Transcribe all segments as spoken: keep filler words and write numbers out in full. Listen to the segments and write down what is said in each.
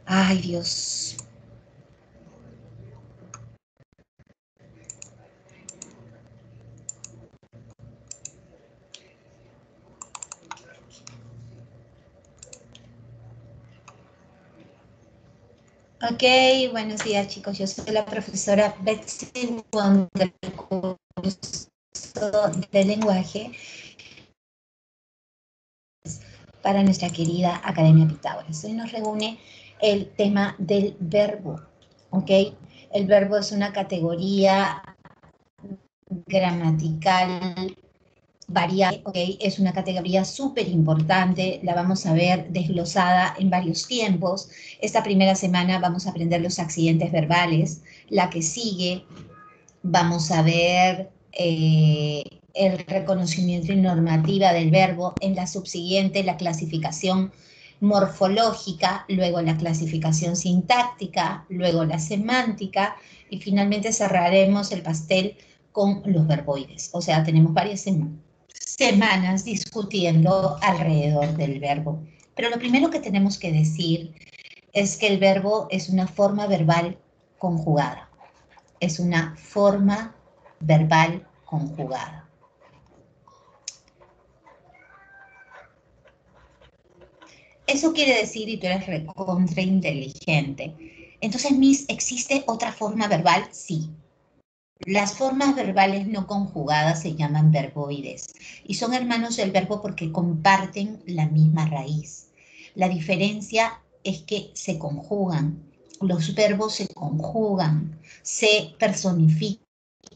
Ay, Dios. Ok, buenos días chicos, yo soy la profesora Betsy Wong del curso de lenguaje para nuestra querida Academia Pitágoras. Hoy nos reúne el tema del verbo, ¿ok? El verbo es una categoría gramatical variable, ¿ok? Es una categoría súper importante, la vamos a ver desglosada en varios tiempos. Esta primera semana vamos a aprender los accidentes verbales, la que sigue vamos a ver eh, el reconocimiento y normativa del verbo, en la subsiguiente la clasificación morfológica, luego la clasificación sintáctica, luego la semántica y finalmente cerraremos el pastel con los verboides. O sea, tenemos varias semanas semanas discutiendo alrededor del verbo. Pero lo primero que tenemos que decir es que el verbo es una forma verbal conjugada. Es una forma verbal conjugada. Eso quiere decir, y tú eres recontra inteligente, entonces, Miss, ¿existe otra forma verbal? Sí. Las formas verbales no conjugadas se llaman verboides y son hermanos del verbo porque comparten la misma raíz. La diferencia es que se conjugan, los verbos se conjugan, se personifican.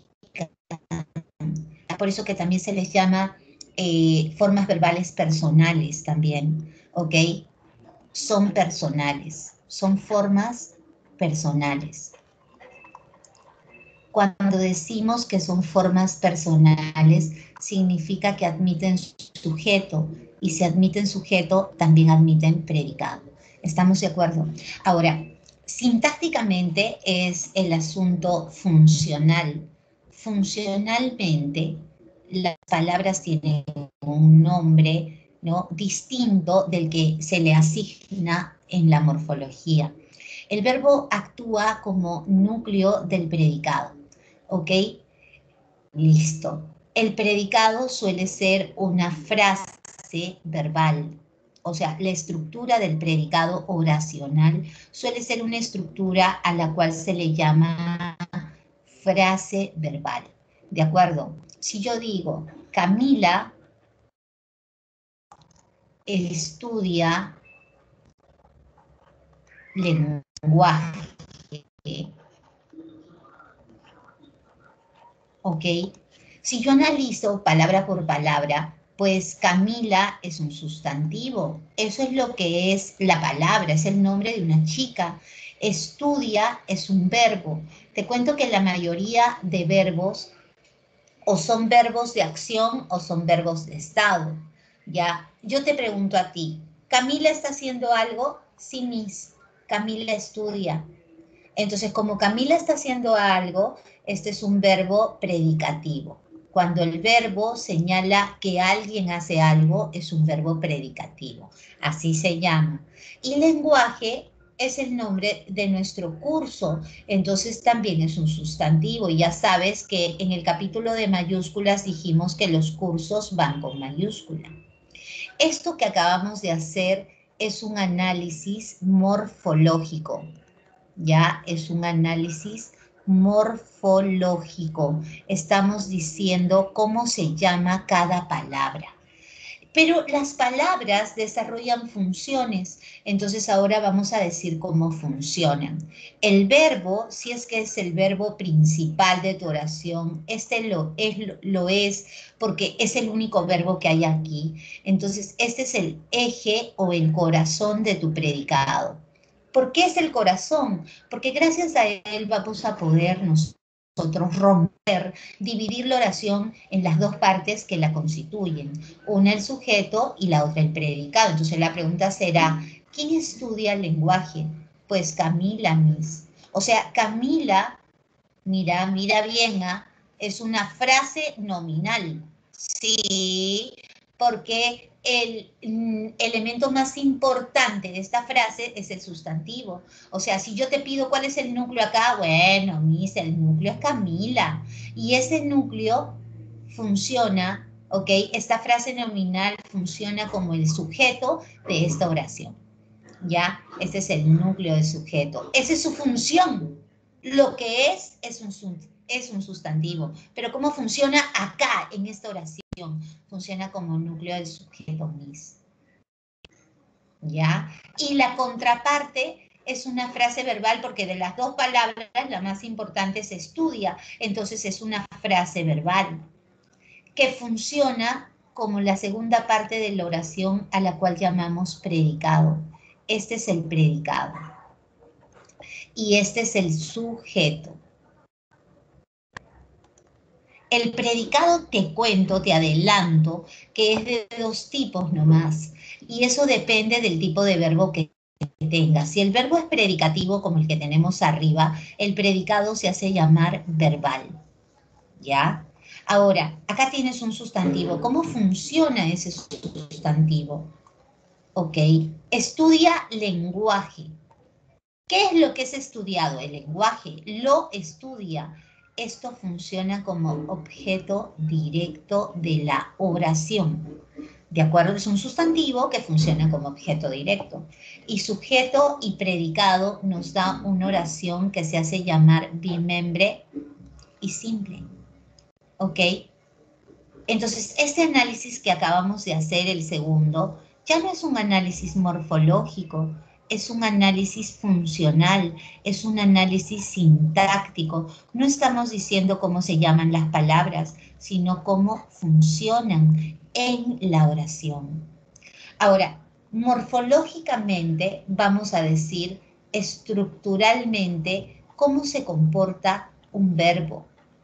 Por eso que también se les llama eh, formas verbales personales también, ¿ok? Son personales, son formas personales. Cuando decimos que son formas personales, significa que admiten sujeto, y si admiten sujeto, también admiten predicado. ¿Estamos de acuerdo? Ahora, sintácticamente es el asunto funcional. Funcionalmente, las palabras tienen un nombre, ¿no?, distinto del que se le asigna en la morfología. El verbo actúa como núcleo del predicado. ¿Ok? Listo. El predicado suele ser una frase verbal. O sea, la estructura del predicado oracional suele ser una estructura a la cual se le llama frase verbal. ¿De acuerdo? Si yo digo, Camila estudia lenguaje, ¿ok? Si yo analizo palabra por palabra, pues Camila es un sustantivo. Eso es lo que es la palabra, es el nombre de una chica. Estudia es un verbo. Te cuento que la mayoría de verbos o son verbos de acción o son verbos de estado. Ya, yo te pregunto a ti, ¿Camila está haciendo algo? Sí, Miss. Camila estudia. Entonces, como Camila está haciendo algo, este es un verbo predicativo. Cuando el verbo señala que alguien hace algo, es un verbo predicativo. Así se llama. Y lenguaje es el nombre de nuestro curso. Entonces, también es un sustantivo. Y ya sabes que en el capítulo de mayúsculas dijimos que los cursos van con mayúscula. Esto que acabamos de hacer es un análisis morfológico. Ya es un análisis morfológico. Estamos diciendo cómo se llama cada palabra. Pero las palabras desarrollan funciones, entonces ahora vamos a decir cómo funcionan. El verbo, si es que es el verbo principal de tu oración, este lo es, lo es porque es el único verbo que hay aquí. Entonces, este es el eje o el corazón de tu predicado. ¿Por qué es el corazón? Porque gracias a él vamos a poder nosotros romper, dividir la oración en las dos partes que la constituyen, una el sujeto y la otra el predicado. Entonces la pregunta será, ¿quién estudia el lenguaje? Pues Camila, Miss. O sea, Camila, mira, mira bien, ¿eh? Es una frase nominal. Sí, porque el mm, elemento más importante de esta frase es el sustantivo. O sea, si yo te pido cuál es el núcleo acá, bueno, mis, el núcleo es Camila. Y ese núcleo funciona, ¿ok? Esta frase nominal funciona como el sujeto de esta oración. ¿Ya? Este es el núcleo del sujeto. Esa es su función. Lo que es, es un, es un sustantivo. Pero ¿cómo funciona acá, en esta oración? Funciona como núcleo del sujeto mis. ¿Ya? Y la contraparte es una frase verbal porque de las dos palabras la más importante se estudia. Entonces es una frase verbal que funciona como la segunda parte de la oración a la cual llamamos predicado. Este es el predicado. Y este es el sujeto. El predicado, te cuento, te adelanto, que es de dos tipos nomás. Y eso depende del tipo de verbo que tengas. Si el verbo es predicativo, como el que tenemos arriba, el predicado se hace llamar verbal. ¿Ya? Ahora, acá tienes un sustantivo. ¿Cómo funciona ese sustantivo? Ok, estudia lenguaje. ¿Qué es lo que es estudiado? El lenguaje lo estudia. Esto funciona como objeto directo de la oración. ¿De acuerdo? Es un sustantivo que funciona como objeto directo. Y sujeto y predicado nos da una oración que se hace llamar bimembre y simple. ¿Ok? Entonces, este análisis que acabamos de hacer, el segundo, ya no es un análisis morfológico, es un análisis funcional, es un análisis sintáctico. No estamos diciendo cómo se llaman las palabras, sino cómo funcionan en la oración. Ahora, morfológicamente vamos a decir estructuralmente cómo se comporta un verbo.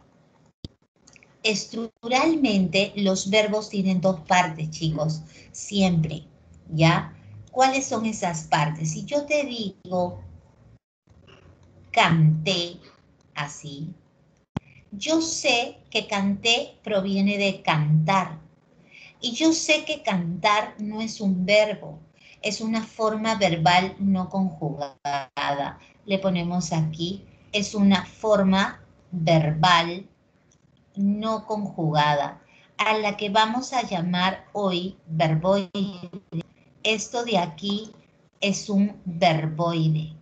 Estructuralmente, los verbos tienen dos partes, chicos, siempre, ¿ya? ¿Cuáles son esas partes? Si yo te digo, canté, así, yo sé que canté proviene de cantar, y yo sé que cantar no es un verbo, es una forma verbal no conjugada. Le ponemos aquí, es una forma verbal no conjugada, a la que vamos a llamar hoy verboide. Esto de aquí es un verboide.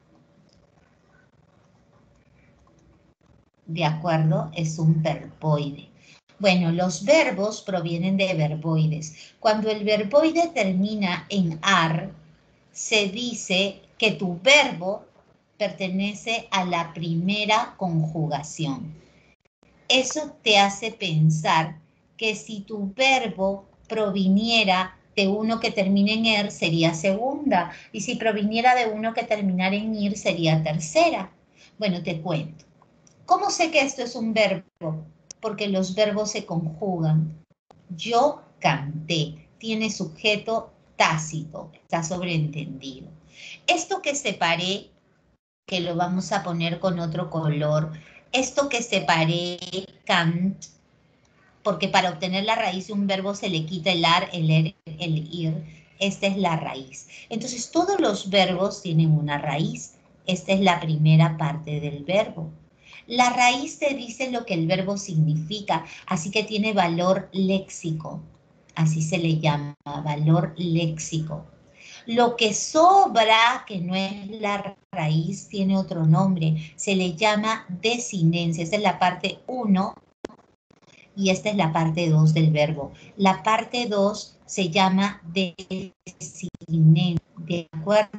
¿De acuerdo? Es un verboide. Bueno, los verbos provienen de verboides. Cuando el verboide termina en ar, se dice que tu verbo pertenece a la primera conjugación. Eso te hace pensar que si tu verbo proviniera de uno que termina en er, sería segunda. Y si proviniera de uno que terminara en ir, sería tercera. Bueno, te cuento. ¿Cómo sé que esto es un verbo? Porque los verbos se conjugan. Yo canté. Tiene sujeto tácito. Está sobreentendido. Esto que separé, que lo vamos a poner con otro color, esto que separé, cant, porque para obtener la raíz de un verbo se le quita el ar, el er, el ir. Esta es la raíz. Entonces, todos los verbos tienen una raíz. Esta es la primera parte del verbo. La raíz te dice lo que el verbo significa, así que tiene valor léxico. Así se le llama, valor léxico. Lo que sobra, que no es la raíz, tiene otro nombre. Se le llama desinencia. Esta es la parte uno y esta es la parte dos del verbo. La parte dos se llama desinencia, ¿de acuerdo?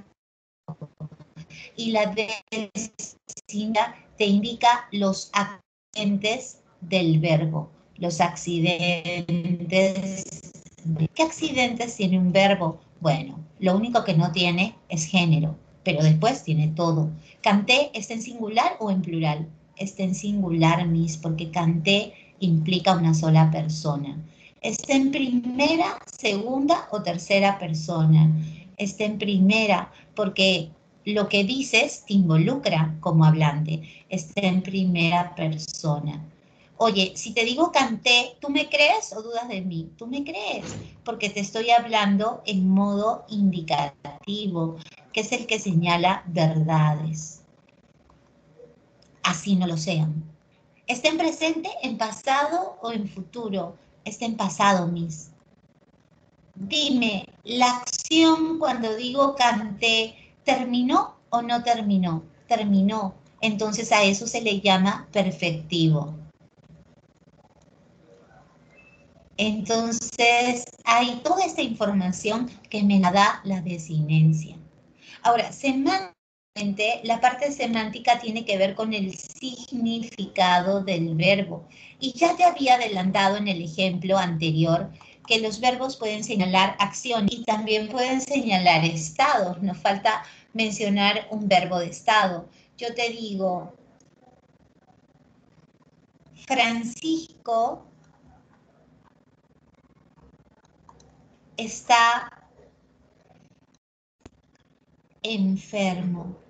Y la desinencia te indica los accidentes del verbo. Los accidentes. ¿Qué accidentes tiene un verbo? Bueno, lo único que no tiene es género, pero después tiene todo. Canté, ¿está en singular o en plural? Está en singular, mis, porque canté implica una sola persona. Está en primera, segunda o tercera persona. Está en primera porque lo que dices te involucra como hablante. Está en primera persona. Oye, si te digo canté, ¿tú me crees o dudas de mí? Tú me crees, porque te estoy hablando en modo indicativo, que es el que señala verdades. Así no lo sean. Está en presente, en pasado o en futuro. Está en pasado, Miss. Dime, ¿la acción cuando digo canté terminó o no terminó? Terminó. Entonces a eso se le llama perfectivo. Entonces hay toda esta información que me la da la desinencia. Ahora, semánticamente, la parte semántica tiene que ver con el significado del verbo. Y ya te había adelantado en el ejemplo anterior que los verbos pueden señalar acción y también pueden señalar estados. Nos falta mencionar un verbo de estado. Yo te digo, Francisco está enfermo.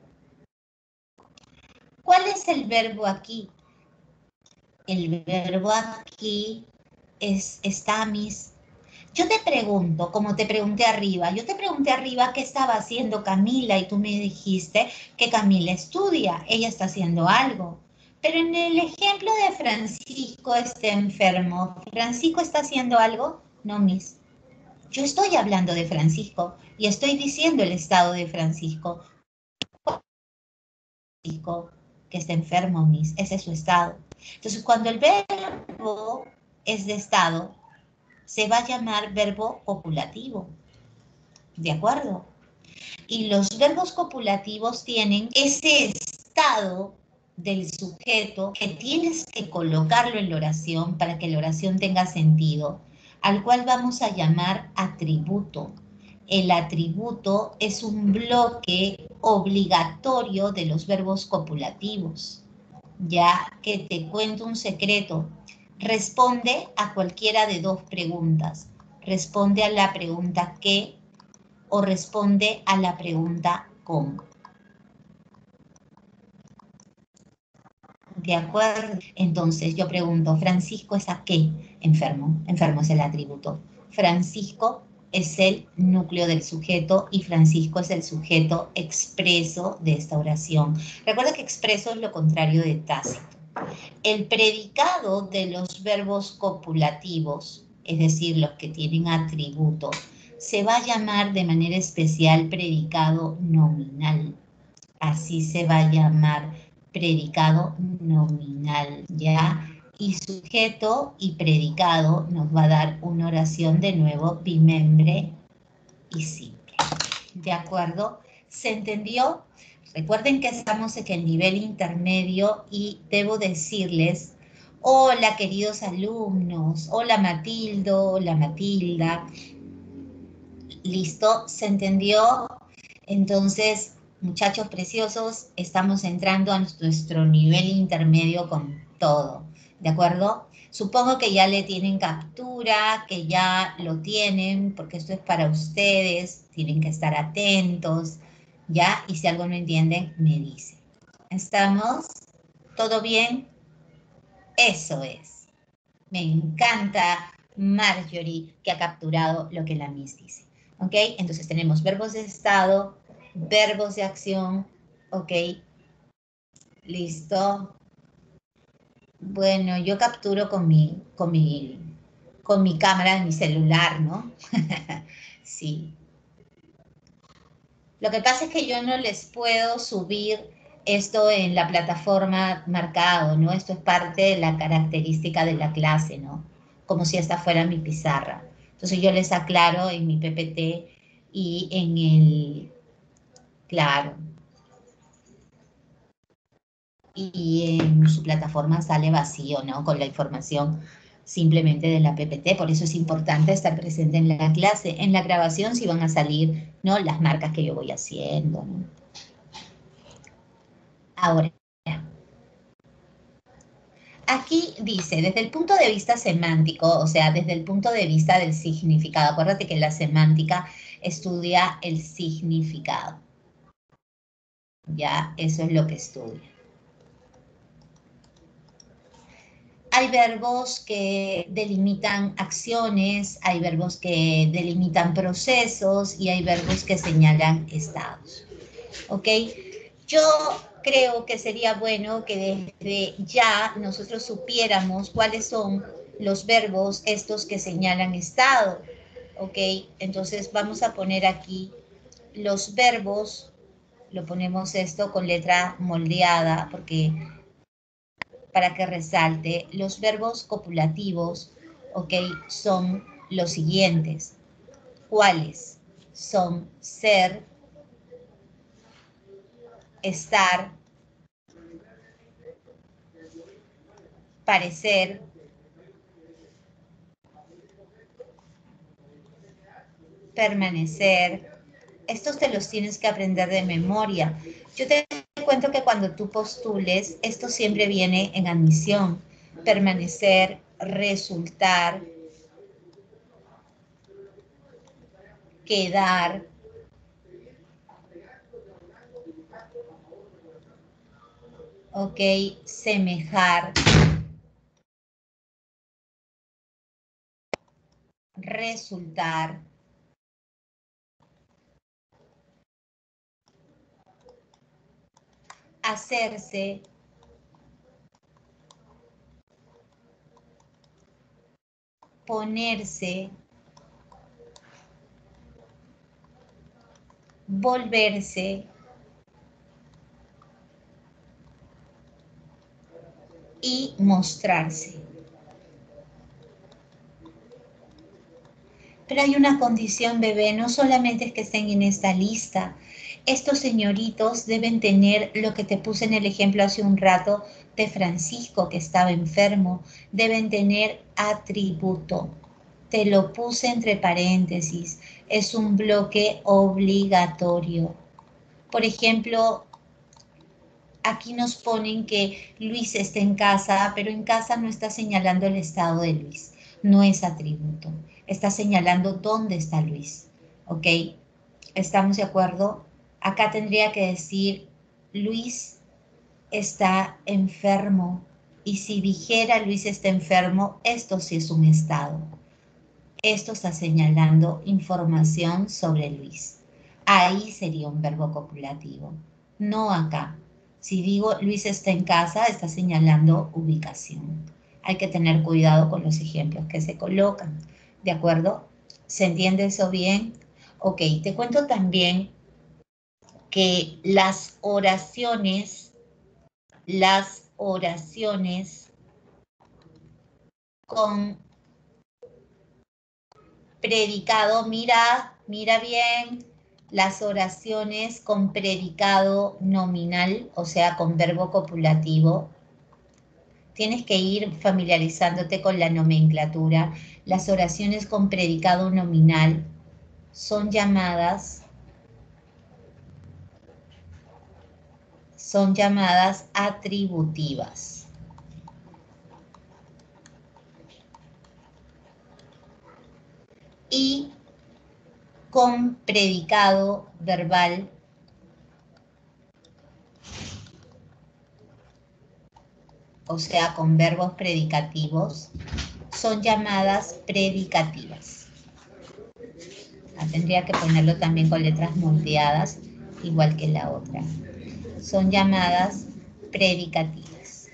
¿Cuál es el verbo aquí? El verbo aquí es está, Miss. Yo te pregunto, como te pregunté arriba, yo te pregunté arriba qué estaba haciendo Camila y tú me dijiste que Camila estudia, ella está haciendo algo. Pero en el ejemplo de Francisco está enfermo, ¿Francisco está haciendo algo? No, Miss. Yo estoy hablando de Francisco y estoy diciendo el estado de Francisco. Francisco que está enfermo, Miss, ese es su estado. Entonces, cuando el verbo es de estado, se va a llamar verbo copulativo, ¿de acuerdo? Y los verbos copulativos tienen ese estado del sujeto que tienes que colocarlo en la oración para que la oración tenga sentido, al cual vamos a llamar atributo. El atributo es un bloque obligatorio de los verbos copulativos. Ya que te cuento un secreto, responde a cualquiera de dos preguntas. Responde a la pregunta ¿qué? O responde a la pregunta ¿cómo? ¿De acuerdo? Entonces yo pregunto, ¿Francisco es a qué? Enfermo. Enfermo es el atributo. Francisco es el núcleo del sujeto y Francisco es el sujeto expreso de esta oración. Recuerda que expreso es lo contrario de tácito. El predicado de los verbos copulativos, es decir, los que tienen atributo, se va a llamar de manera especial predicado nominal. Así se va a llamar predicado nominal, ¿ya? Y sujeto y predicado nos va a dar una oración de nuevo bimembre y simple. ¿De acuerdo? ¿Se entendió? Recuerden que estamos en el nivel intermedio y debo decirles, hola queridos alumnos, hola Matildo, hola Matilda. ¿Listo? ¿Se entendió? Entonces, muchachos preciosos, estamos entrando a nuestro nivel intermedio con todo, ¿de acuerdo? Supongo que ya le tienen captura, que ya lo tienen, porque esto es para ustedes, tienen que estar atentos, ¿ya? Y si algo no entienden, me dicen. ¿Estamos? ¿Todo bien? Eso es. Me encanta Marjorie, que ha capturado lo que la Miss dice. ¿Ok? Entonces tenemos verbos de estado, verbos de acción, ¿ok? ¿Listo? Bueno, yo capturo con mi, con mi, con mi cámara de mi celular, ¿no? Sí. Lo que pasa es que yo no les puedo subir esto en la plataforma marcado, ¿no? Esto es parte de la característica de la clase, ¿no? Como si esta fuera mi pizarra. Entonces yo les aclaro en mi P P T y en el, claro, y en su plataforma sale vacío, ¿no? Con la información simplemente de la P P T, por eso es importante estar presente en la clase. En la grabación sí van a salir, ¿no? Las marcas que yo voy haciendo, ¿no? Ahora, aquí dice, desde el punto de vista semántico, o sea, desde el punto de vista del significado, acuérdate que la semántica estudia el significado, ya, eso es lo que estudia. Hay verbos que delimitan acciones, hay verbos que delimitan procesos y hay verbos que señalan estados. ¿Ok? Yo creo que sería bueno que desde ya nosotros supiéramos cuáles son los verbos estos que señalan estado. ¿Ok? Entonces vamos a poner aquí los verbos, lo ponemos esto con letra moldeada porque para que resalte, los verbos copulativos, ¿ok? Son los siguientes. ¿Cuáles? Son ser, estar, parecer, permanecer. Estos te los tienes que aprender de memoria. Yo te cuento que cuando tú postules, esto siempre viene en admisión. Permanecer, resultar, quedar, ok, semejar, resultar, hacerse, ponerse, volverse y mostrarse. Pero hay una condición, bebé, no solamente es que estén en esta lista. Estos señoritos deben tener lo que te puse en el ejemplo hace un rato de Francisco, que estaba enfermo. Deben tener atributo. Te lo puse entre paréntesis. Es un bloque obligatorio. Por ejemplo, aquí nos ponen que Luis está en casa, pero en casa no está señalando el estado de Luis. No es atributo. Está señalando dónde está Luis. ¿Ok? ¿Estamos de acuerdo? Acá tendría que decir Luis está enfermo. Y si dijera Luis está enfermo, esto sí es un estado. Esto está señalando información sobre Luis. Ahí sería un verbo copulativo, no acá. Si digo Luis está en casa, está señalando ubicación. Hay que tener cuidado con los ejemplos que se colocan, ¿de acuerdo? ¿Se entiende eso bien? Ok, te cuento también que las oraciones, las oraciones con predicado, mira, mira bien, las oraciones con predicado nominal, o sea, con verbo copulativo. Tienes que ir familiarizándote con la nomenclatura. Las oraciones con predicado nominal son llamadas, son llamadas atributivas. Y con predicado verbal o sea, con verbos predicativos, son llamadas predicativas. Ah, tendría que ponerlo también con letras moldeadas, igual que la otra. Son llamadas predicativas.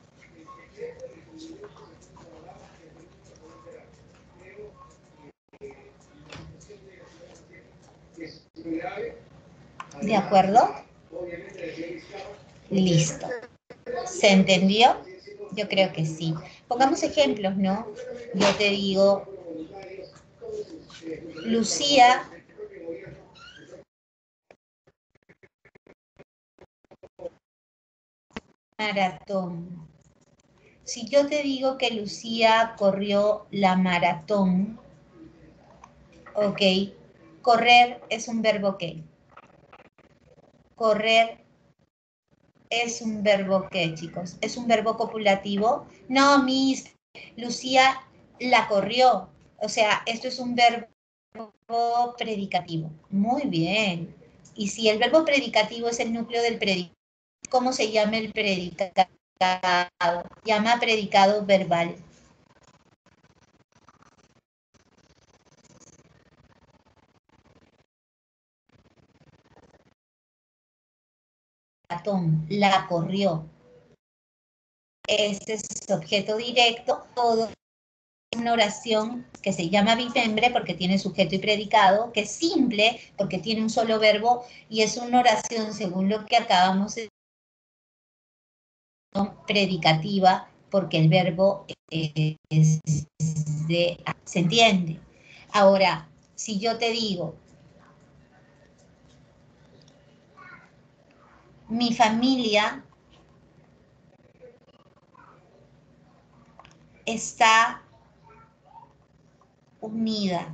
¿De acuerdo? Listo. ¿Se entendió? Yo creo que sí. Pongamos ejemplos, ¿no? Yo te digo, Lucía maratón. Si yo te digo que Lucía corrió la maratón, ok, correr es un verbo ¿qué? Correr es un verbo ¿qué, chicos? ¿Es un verbo copulativo? No, Miss, Lucía la corrió. O sea, esto es un verbo predicativo. Muy bien. Y si el verbo predicativo es el núcleo del predicativo, ¿cómo se llama el predicativo? llama predicado verbal. La corrió. Este es objeto directo, todo una oración que se llama bimembre porque tiene sujeto y predicado, que es simple porque tiene un solo verbo y es una oración, según lo que acabamos de decir, predicativa porque el verbo es de, se entiende. Ahora, si yo te digo, mi familia está unida.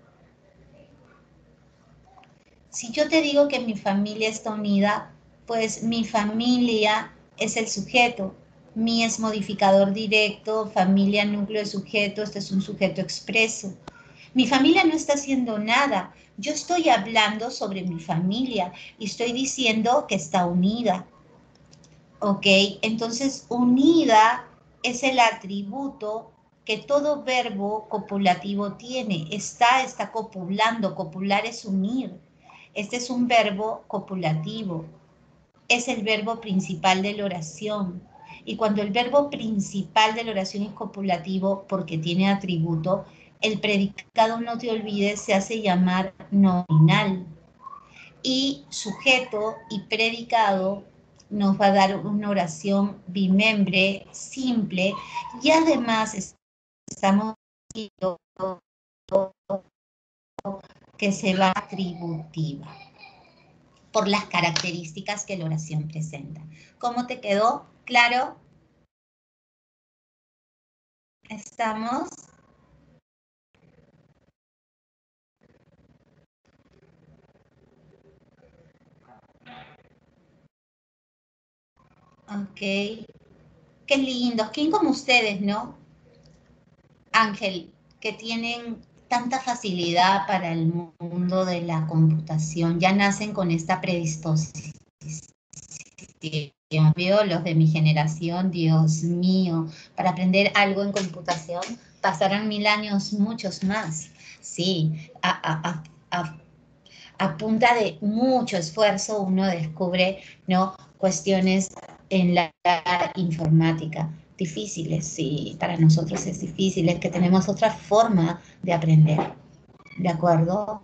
Si yo te digo que mi familia está unida, pues mi familia es el sujeto. Mi es modificador directo, familia, núcleo de sujeto, este es un sujeto expreso. Mi familia no está haciendo nada. Yo estoy hablando sobre mi familia y estoy diciendo que está unida. ¿Ok? Entonces, unida es el atributo que todo verbo copulativo tiene. Está, está copulando. Copular es unir. Este es un verbo copulativo. Es el verbo principal de la oración. Y cuando el verbo principal de la oración es copulativo porque tiene atributo, el predicado, no te olvides, se hace llamar nominal. Y sujeto y predicado nos va a dar una oración bimembre, simple, y además estamos viendo que se va atributiva por las características que la oración presenta. ¿Cómo te quedó? ¿Claro? ¿Estamos? Ok. Qué lindos, ¿quién como ustedes, no? Ángel, que tienen tanta facilidad para el mundo de la computación, ya nacen con esta predisposición. Veo los de mi generación, Dios mío, para aprender algo en computación pasarán mil años, muchos más. Sí, a, a, a, a punta de mucho esfuerzo uno descubre, ¿no?, cuestiones en la informática. Difíciles, sí, para nosotros es difícil, es que tenemos otra forma de aprender, ¿de acuerdo?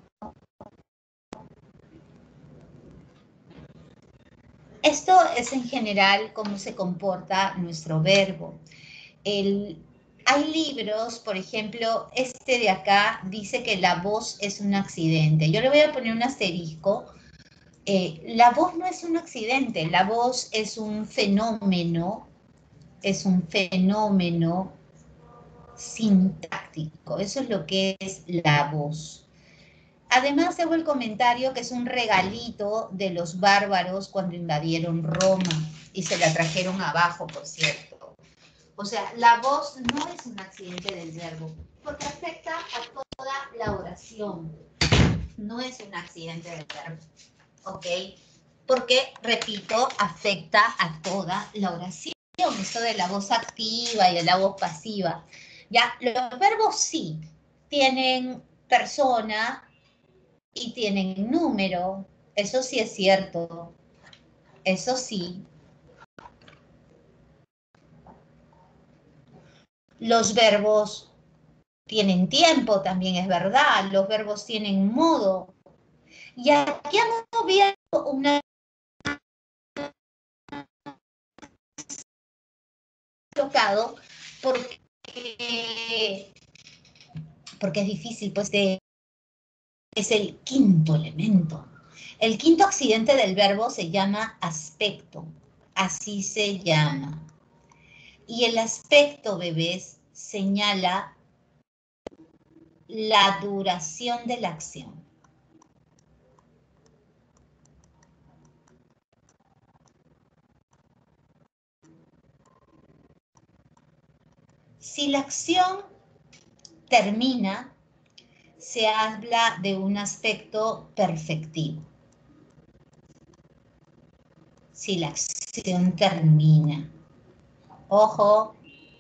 Esto es en general cómo se comporta nuestro verbo. El, hay libros, por ejemplo, este de acá dice que la voz es un accidente. Yo le voy a poner un asterisco. Eh, la voz no es un accidente, la voz es un fenómeno, es un fenómeno sintáctico, eso es lo que es la voz. Además hago el comentario que es un regalito de los bárbaros cuando invadieron Roma y se la trajeron abajo, por cierto. O sea, la voz no es un accidente del verbo, porque afecta a toda la oración. No es un accidente del verbo, ¿ok? Porque, repito, afecta a toda la oración. Esto de la voz activa y de la voz pasiva. Ya, los verbos sí tienen persona y tienen número. Eso sí es cierto. Eso sí. Los verbos tienen tiempo, también es verdad. Los verbos tienen modo. Y aquí hemos visto una tocado porque, porque es difícil, pues de, es el quinto elemento. El quinto accidente del verbo se llama aspecto, así se llama. Y el aspecto, bebés, señala la duración de la acción. Si la acción termina, se habla de un aspecto perfectivo. Si la acción termina. Ojo,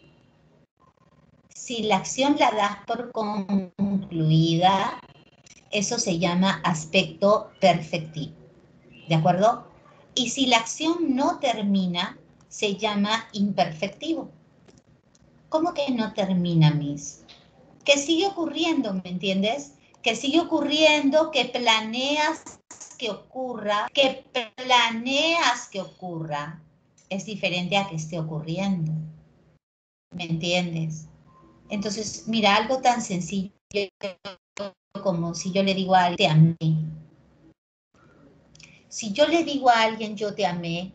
si la acción la das por concluida, eso se llama aspecto perfectivo, ¿de acuerdo? Y si la acción no termina, se llama imperfectivo. ¿Cómo que no termina, Miss? Que sigue ocurriendo, ¿me entiendes? Que sigue ocurriendo, que planeas que ocurra, que planeas que ocurra. Es diferente a que esté ocurriendo. ¿Me entiendes? Entonces, mira, algo tan sencillo como si yo le digo a alguien, te amé. Si yo le digo a alguien, yo te amé,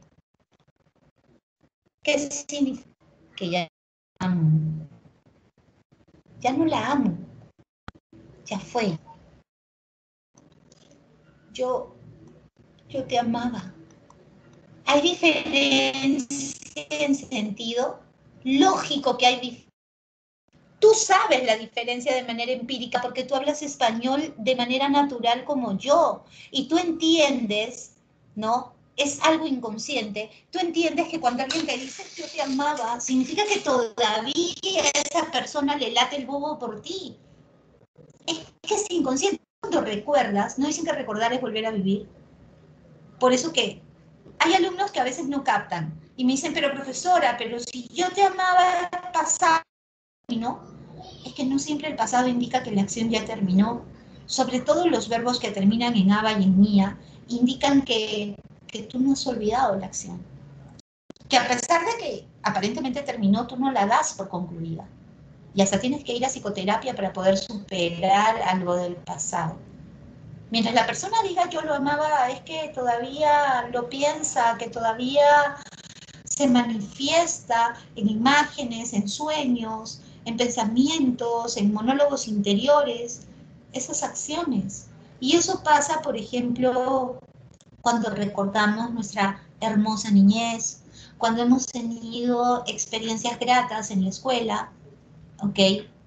¿qué significa? Que ya amo. Ya no la amo. Ya fue. Yo, yo te amaba. Hay diferencia en sentido lógico que hay diferencia. Tú sabes la diferencia de manera empírica porque tú hablas español de manera natural como yo y tú entiendes, ¿no? Es algo inconsciente. Tú entiendes que cuando alguien te dice yo te amaba, significa que todavía a esa persona le late el bobo por ti. Es que es inconsciente. Cuando recuerdas, no dicen que recordar es volver a vivir. Por eso que hay alumnos que a veces no captan y me dicen, pero profesora, pero si yo te amaba pasado, ¿no? Es que no siempre el pasado indica que la acción ya terminó. Sobre todo los verbos que terminan en aba y en mía indican que, que tú no has olvidado la acción. Que a pesar de que aparentemente terminó, tú no la das por concluida. Y hasta tienes que ir a psicoterapia para poder superar algo del pasado. Mientras la persona diga yo lo amaba, es que todavía lo piensa, que todavía se manifiesta en imágenes, en sueños, en pensamientos, en monólogos interiores, esas acciones. Y eso pasa, por ejemplo, cuando recordamos nuestra hermosa niñez, cuando hemos tenido experiencias gratas en la escuela, ¿ok?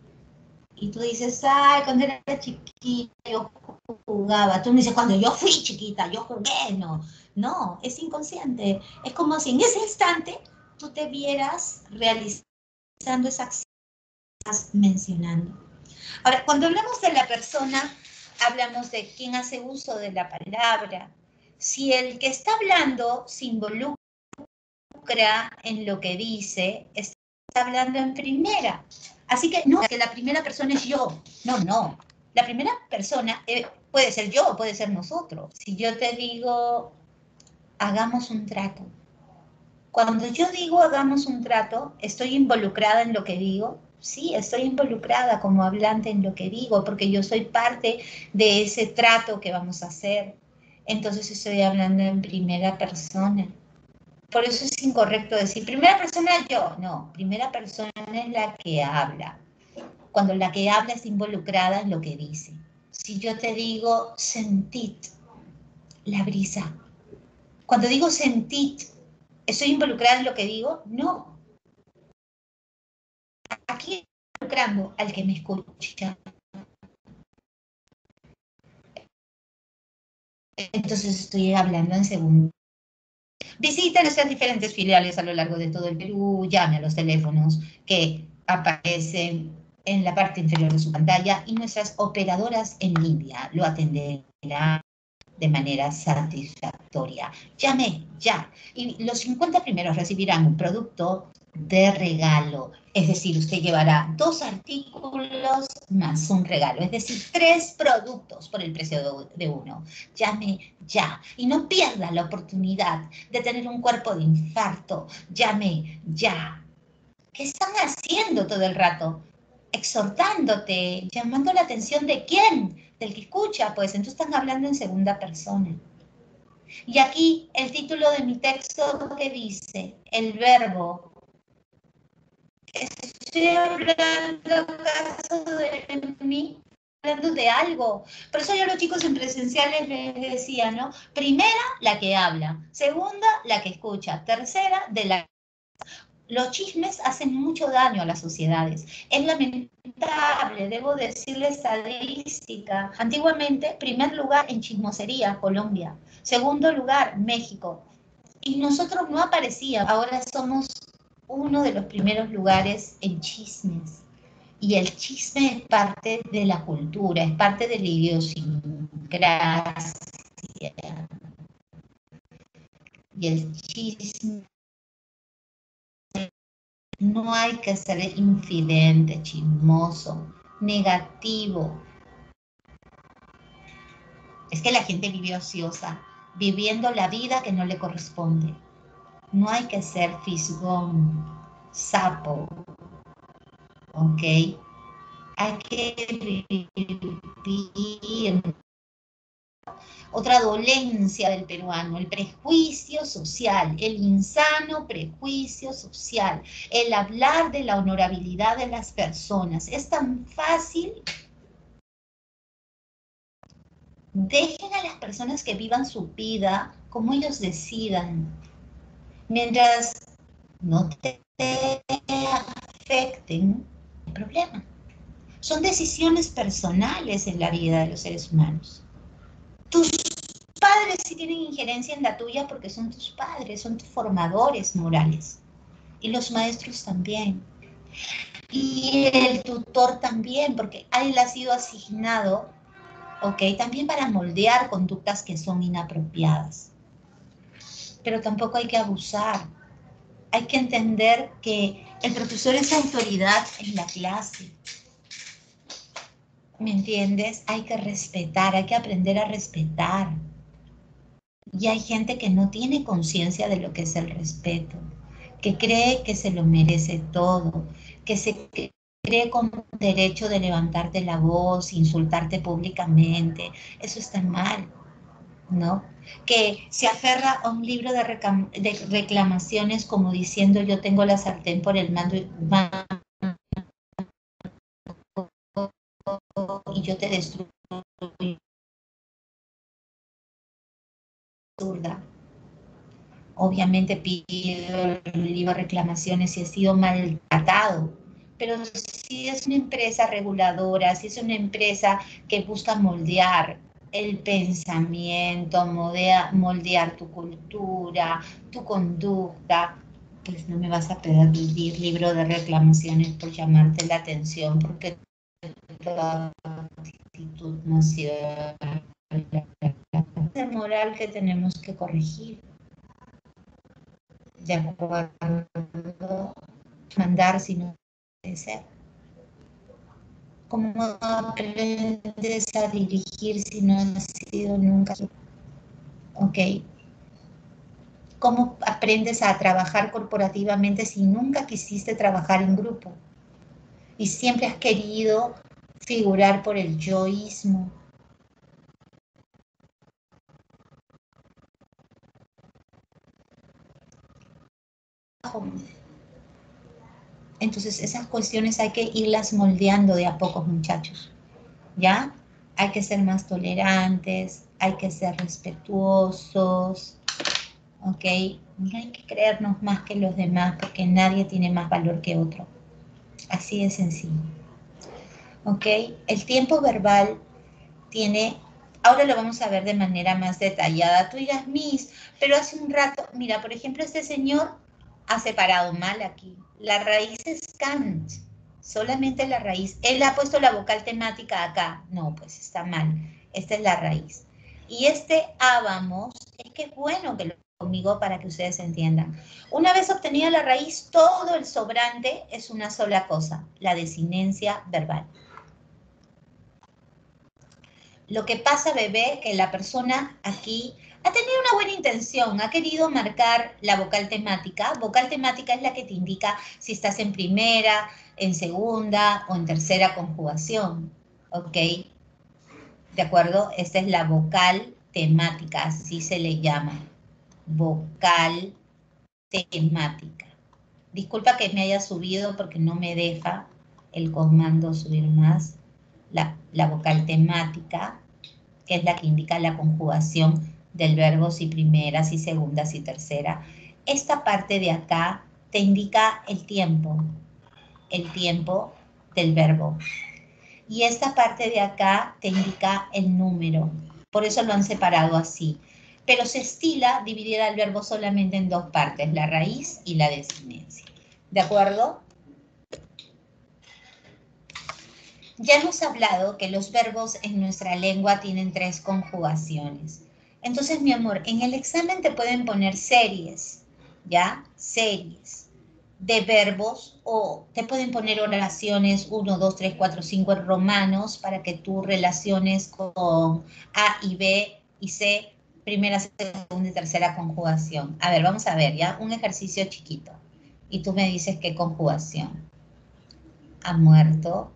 Y tú dices, ay, cuando era chiquita yo jugaba. Tú me dices, cuando yo fui chiquita, yo jugué. No, no, es inconsciente. Es como si en ese instante tú te vieras realizando esa acción que estás mencionando. Ahora, cuando hablamos de la persona, hablamos de quién hace uso de la palabra. Si el que está hablando se involucra en lo que dice, está hablando en primera. Así que no, que la primera persona es yo. No, no. La primera persona eh, puede ser yo o puede ser nosotros. Si yo te digo, hagamos un trato. Cuando yo digo hagamos un trato, ¿estoy involucrada en lo que digo? Sí, estoy involucrada como hablante en lo que digo, porque yo soy parte de ese trato que vamos a hacer. Entonces estoy hablando en primera persona. Por eso es incorrecto decir primera persona yo. No, primera persona es la que habla. Cuando la que habla está involucrada en lo que dice. Si yo te digo sentid la brisa. Cuando digo sentid, ¿estoy involucrada en lo que digo? No. Aquí estoy involucrando al que me escucha. Entonces estoy hablando en segundo. Visita nuestras diferentes filiales a lo largo de todo el Perú, llame a los teléfonos que aparecen en la parte inferior de su pantalla y nuestras operadoras en línea lo atenderán de manera satisfactoria. Llame ya y los cincuenta primeros recibirán un producto de regalo, es decir, usted llevará dos artículos más un regalo, es decir, tres productos por el precio de uno. Llame ya y no pierda la oportunidad de tener un cuerpo de infarto. Llame ya. ¿Qué están haciendo todo el rato? Exhortándote, llamando la atención de quién, del que escucha, pues entonces están hablando en segunda persona. Y aquí el título de mi texto que dice, el verbo. Estoy hablando acaso de mí, hablando de algo. Por eso yo a los chicos en presenciales les decía, ¿no? Primera, la que habla. Segunda, la que escucha. Tercera, de la... Los chismes hacen mucho daño a las sociedades. Es lamentable, debo decirle estadística. Antiguamente, primer lugar en chismosería, Colombia. Segundo lugar, México. Y nosotros no aparecíamos. Ahora somos uno de los primeros lugares en chismes. Y el chisme es parte de la cultura, es parte de la idiosincrasia. Y el chisme, no hay que ser infidente, chismoso, negativo. Es que la gente vive ociosa, viviendo la vida que no le corresponde. No hay que ser fisgón, sapo, ¿ok? Hay que vivir. Otra dolencia del peruano, el prejuicio social, el insano prejuicio social, el hablar de la honorabilidad de las personas. Es tan fácil. Dejen a las personas que vivan su vida como ellos decidan. Mientras no te afecten, no hay problema. Son decisiones personales en la vida de los seres humanos. Tus padres sí tienen injerencia en la tuya porque son tus padres, son tus formadores morales. Y los maestros también. Y el tutor también, porque a él ha sido asignado, ¿ok? También para moldear conductas que son inapropiadas. Pero tampoco hay que abusar. Hay que entender que el profesor es autoridad en la clase. ¿Me entiendes? Hay que respetar, hay que aprender a respetar. Y hay gente que no tiene conciencia de lo que es el respeto, que cree que se lo merece todo, que se cree con derecho de levantarte la voz, insultarte públicamente. Eso está mal, ¿no? Que se aferra a un libro de, de reclamaciones como diciendo yo tengo la sartén por el mando y yo te destruyo. Obviamente pido el libro de reclamaciones si he sido maltratado, pero si es una empresa reguladora, si es una empresa que busca moldear el pensamiento, moldear, moldear tu cultura, tu conducta, pues no me vas a pedir libro de reclamaciones por llamarte la atención, porque tu actitud no ha sido la moral que tenemos que corregir. De acuerdo, mandar si no puede ser. ¿Cómo aprendes a dirigir si no has sido nunca? Ok. ¿Cómo aprendes a trabajar corporativamente si nunca quisiste trabajar en grupo? Y siempre has querido figurar por el yoísmo. Entonces esas cuestiones hay que irlas moldeando de a pocos, muchachos, ¿ya? Hay que ser más tolerantes, hay que ser respetuosos, ¿ok? No hay que creernos más que los demás porque nadie tiene más valor que otro. Así de sencillo, ¿ok? El tiempo verbal tiene, ahora lo vamos a ver de manera más detallada. Tú dirás, Miss, pero hace un rato, mira, por ejemplo, este señor ha separado mal aquí. La raíz es Kant, solamente la raíz. Él ha puesto la vocal temática acá. No, pues está mal. Esta es la raíz. Y este ábamos, es que es bueno que lo conmigo para que ustedes entiendan. Una vez obtenida la raíz, todo el sobrante es una sola cosa, la desinencia verbal. Lo que pasa, bebé, que la persona aquí ha tenido una buena intención, ha querido marcar la vocal temática. Vocal temática es la que te indica si estás en primera, en segunda o en tercera conjugación, ¿ok? ¿De acuerdo? Esta es la vocal temática, así se le llama. Vocal temática. Disculpa que me haya subido porque no me deja el comando subir más. La, la vocal temática, que es la que indica la conjugación del verbo si primera, si segunda, si tercera. Esta parte de acá te indica el tiempo, el tiempo del verbo. Y esta parte de acá te indica el número. Por eso lo han separado así. Pero se estila dividir al verbo solamente en dos partes, la raíz y la desinencia. ¿De acuerdo? Ya hemos hablado que los verbos en nuestra lengua tienen tres conjugaciones. Entonces, mi amor, en el examen te pueden poner series, ¿ya? Series de verbos o te pueden poner oraciones uno, dos, tres, cuatro, cinco en romanos para que tú relaciones con A y B y C, primera, segunda y tercera conjugación. A ver, vamos a ver, ¿ya? Un ejercicio chiquito. Y tú me dices qué conjugación. Ha muerto.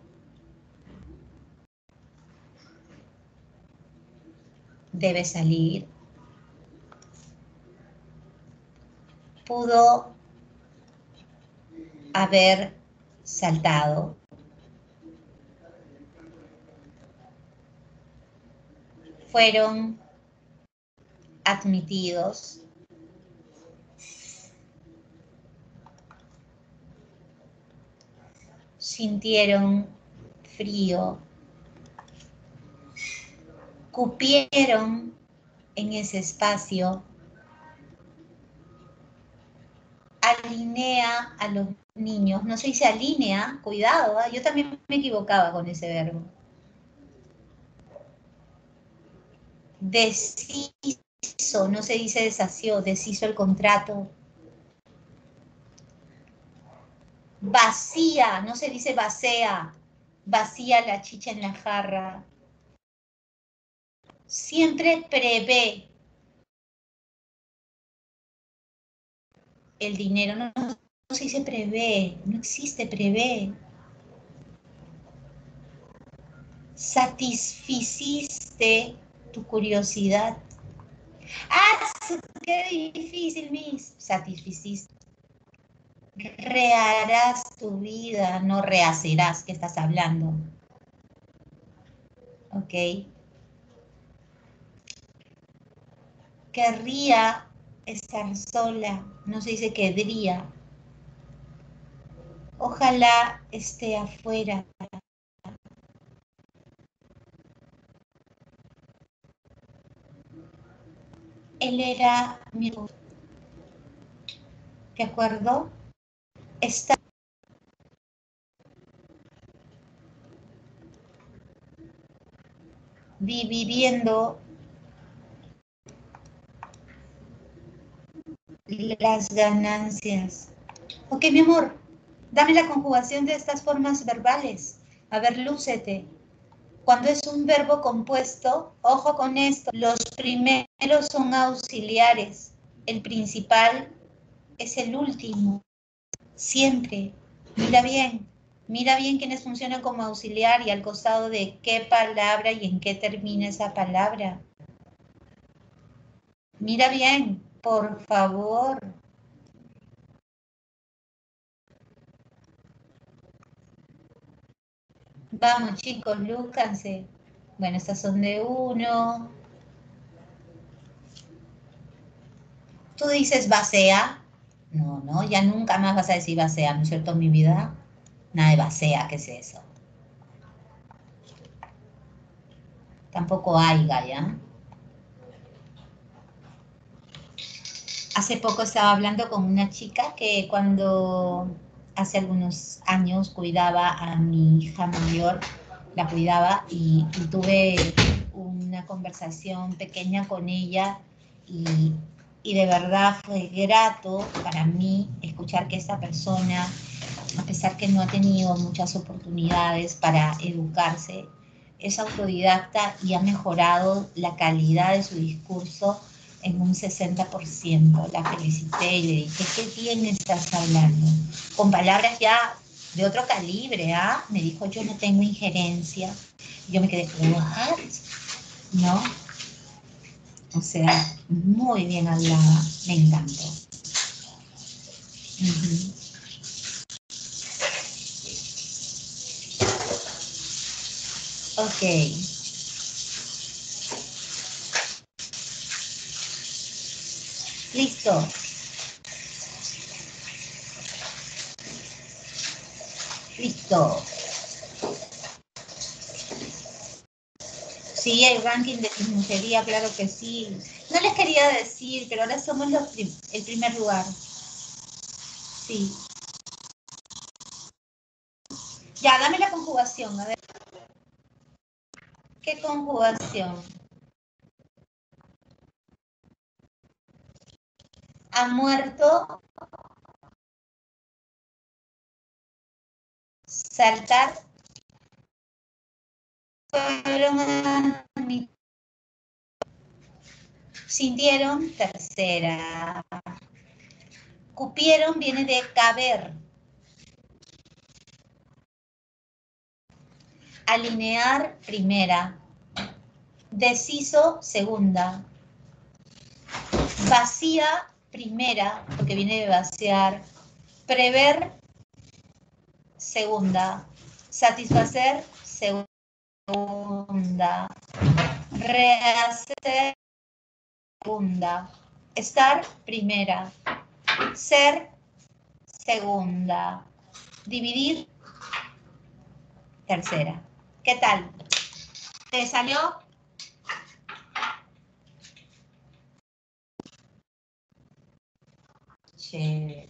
Debe salir. Pudo haber saltado. Fueron admitidos. Sintieron frío. Cupieron en ese espacio. Alinea a los niños. No se dice alinea, cuidado, ¿eh? Yo también me equivocaba con ese verbo. Deshizo, no se dice deshació, deshizo el contrato. Vacía, no se dice vacía, vacía la chicha en la jarra. Siempre prevé el dinero, no, no, no se dice prevé, no existe prevé. Satisficiste tu curiosidad. ¡Ah! ¡Qué difícil, Miss! Satisficiste. Reharás tu vida, no rehacerás, ¿qué estás hablando? Ok. Querría estar sola, no se dice querría. Ojalá esté afuera. Él era mi... ¿De acuerdo? Está dividiendo las ganancias. Ok, mi amor, dame la conjugación de estas formas verbales. A ver, lúcete. Cuando es un verbo compuesto, ojo con esto, los primeros son auxiliares. El principal es el último. Siempre. Mira bien. Mira bien quiénes funcionan como auxiliar y al costado de qué palabra y en qué termina esa palabra. Mira bien, por favor. Vamos, chicos, lúzcanse. Bueno, estas son de uno. Tú dices basea. No, no, ya nunca más vas a decir basea, ¿no es cierto, mi vida? Nada de basea, ¿qué es eso? Tampoco haiga, ¿ya? Hace poco estaba hablando con una chica que cuando hace algunos años cuidaba a mi hija mayor, la cuidaba y, y tuve una conversación pequeña con ella y, y de verdad fue grato para mí escuchar que esta persona, a pesar que no ha tenido muchas oportunidades para educarse, es autodidacta y ha mejorado la calidad de su discurso en un sesenta por ciento. La felicité y le dije, qué bien estás hablando. Con palabras ya de otro calibre, ¿ah? Me dijo, yo no tengo injerencia. Yo me quedé, ¿what? ¿No? O sea, muy bien hablada. Me encantó. Uh-huh. Ok. Listo. Listo. Sí, hay ranking de chismosería, claro que sí. No les quería decir, pero ahora somos los prim el primer lugar. Sí. Ya, dame la conjugación, a ver. ¿Qué conjugación? Ha muerto. Saltar. Fueron a... Sintieron. Tercera. Cupieron viene de caber. Alinear, primera. Deshizo, segunda. Vacía, primera, porque viene de vaciar. Prever, segunda. Satisfacer, segunda. Rehacer, segunda. Estar, primera. Ser, segunda. Dividir, tercera. ¿Qué tal? ¿Te salió? Chévere.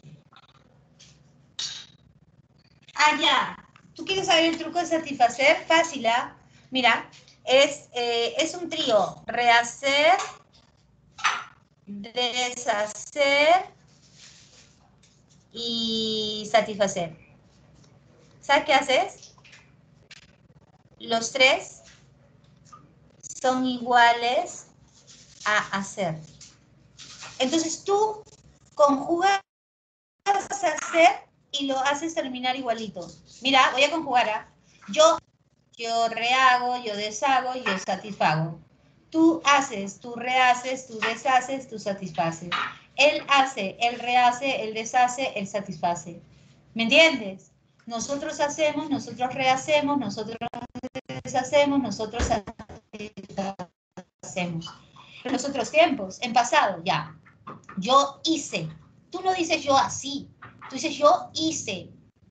Ah, ya. ¿Tú quieres saber el truco de satisfacer? Fácil, ¿ah? Mira, es, eh, es un trío. Rehacer, deshacer y satisfacer. ¿Sabes qué haces? Los tres son iguales a hacer. Entonces tú conjugas hacer y lo haces terminar igualito. Mira, voy a conjugar. ¿eh? Yo, yo rehago, yo deshago, yo satisfago. Tú haces, tú rehaces, tú deshaces, tú satisfaces. Él hace, él rehace, él deshace, él satisface. ¿Me entiendes? Nosotros hacemos, nosotros rehacemos, nosotros deshacemos, nosotros hacemos. En los otros tiempos, en pasado, ya. Yo hice. Tú no dices yo así. Tú dices yo hice.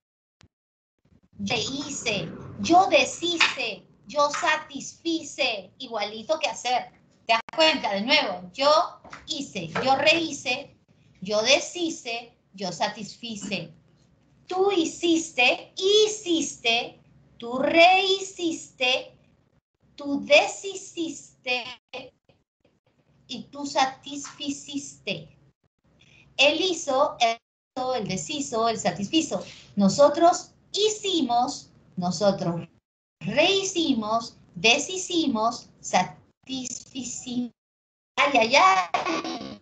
Yo hice. Yo deshice. Yo satisfice. Igualito que hacer. ¿Te das cuenta? De nuevo, yo hice. Yo rehice. Yo deshice. Yo satisfice. Tú hiciste. Hiciste. Tú rehiciste. Tú deshiciste. Y tú satisficiste. Él hizo, él hizo, él deshizo, él satisfizo. Nosotros hicimos, nosotros rehicimos, deshicimos, satisficimos. Ay, ay, ay.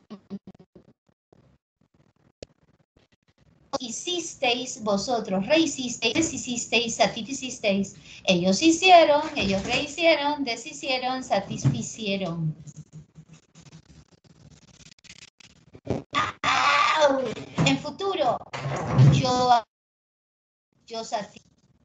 Hicisteis, vosotros rehicisteis, deshicisteis, satisficisteis. Ellos hicieron, ellos rehicieron, deshicieron, satisficieron. ¡Au! En futuro, yo, yo satisfico.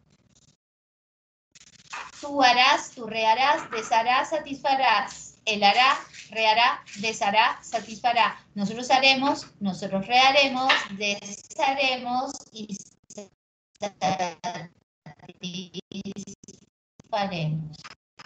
Tú harás, tú reharás, desharás, satisfarás. Él hará, rehará, deshará, satisfará. Nosotros haremos, nosotros reharemos, desharemos y satisfaremos.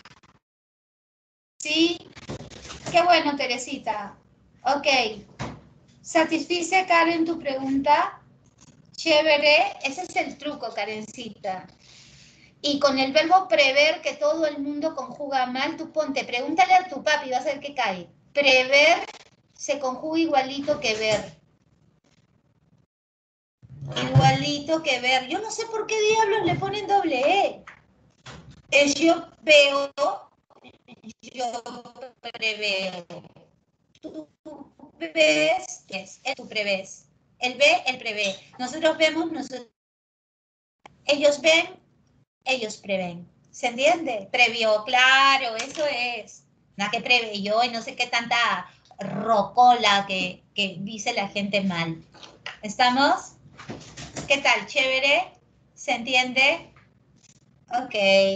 ¿Sí? Qué bueno, Teresita. Ok. ¿Satisfice, Karen, tu pregunta? Chévere. Ese es el truco, Karencita. Y con el verbo prever, que todo el mundo conjuga mal, tú ponte, pregúntale a tu papi, vas a ver qué cae. Prever se conjuga igualito que ver. Igualito que ver. Yo no sé por qué diablos le ponen doble E. Es yo veo, yo preveo. Tú ves, es, tú prevés. Él ve, él prevé. Nosotros vemos, nosotros... Ellos ven, ellos prevén. ¿Se entiende? Previó, claro, eso es. Nada que preveyó y no sé qué tanta rocola que, que dice la gente mal. ¿Estamos? ¿Qué tal? ¿Chévere? ¿Se entiende? Ok.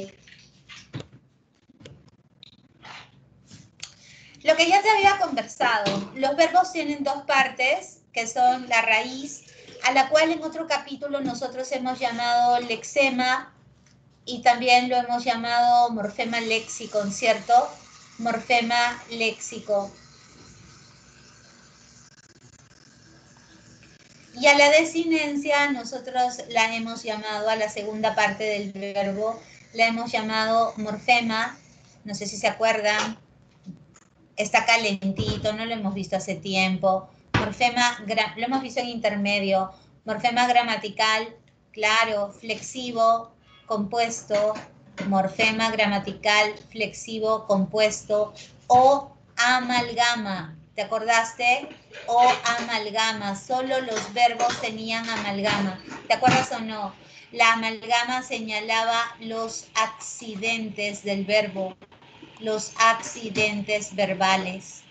Lo que ya te había conversado, los verbos tienen dos partes, que son la raíz, a la cual en otro capítulo nosotros hemos llamado lexema, y también lo hemos llamado morfema léxico, ¿cierto? Morfema léxico. Y a la desinencia nosotros la hemos llamado, a la segunda parte del verbo, la hemos llamado morfema, no sé si se acuerdan, está calentito, no lo hemos visto hace tiempo. Morfema, lo hemos visto en intermedio. Morfema gramatical, claro, flexivo, compuesto. Morfema gramatical, flexivo, compuesto. O amalgama. ¿Te acordaste? O amalgama. Solo los verbos tenían amalgama. ¿Te acuerdas o no? La amalgama señalaba los accidentes del verbo. Los accidentes verbales.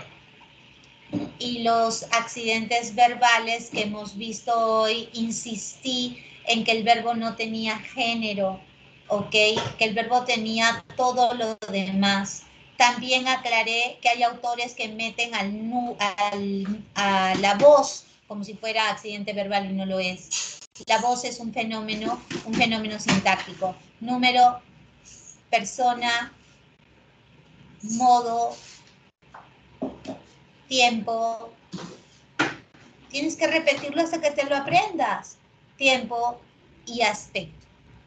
Y los accidentes verbales que hemos visto hoy, insistí en que el verbo no tenía género, ¿ok? Que el verbo tenía todo lo demás. También aclaré que hay autores que meten al, nu, al, a la voz como si fuera accidente verbal y no lo es. La voz es un fenómeno, un fenómeno sintáctico. Número, persona, modo, tiempo. Tienes que repetirlo hasta que te lo aprendas. Tiempo y aspecto.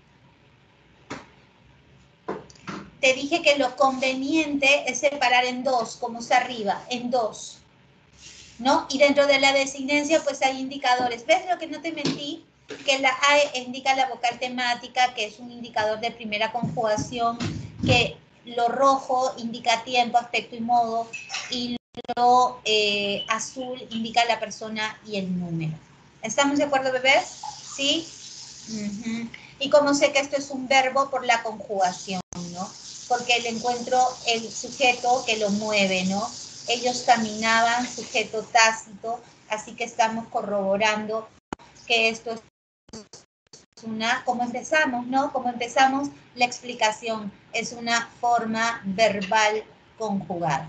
Te dije que lo conveniente es separar en dos, como está arriba, en dos. ¿No? Y dentro de la designencia, pues hay indicadores. ¿Ves lo que no te mentí? Que la A indica la vocal temática, que es un indicador de primera conjugación, que lo rojo indica tiempo, aspecto y modo, y lo eh, azul indica la persona y el número. ¿Estamos de acuerdo, bebés? ¿Sí? Uh-huh. Y como sé que esto es un verbo por la conjugación, ¿no? Porque le encuentro el sujeto que lo mueve, ¿no? Ellos caminaban, sujeto tácito, así que estamos corroborando que esto es una, como empezamos, ¿no? Como empezamos la explicación, es una forma verbal conjugada.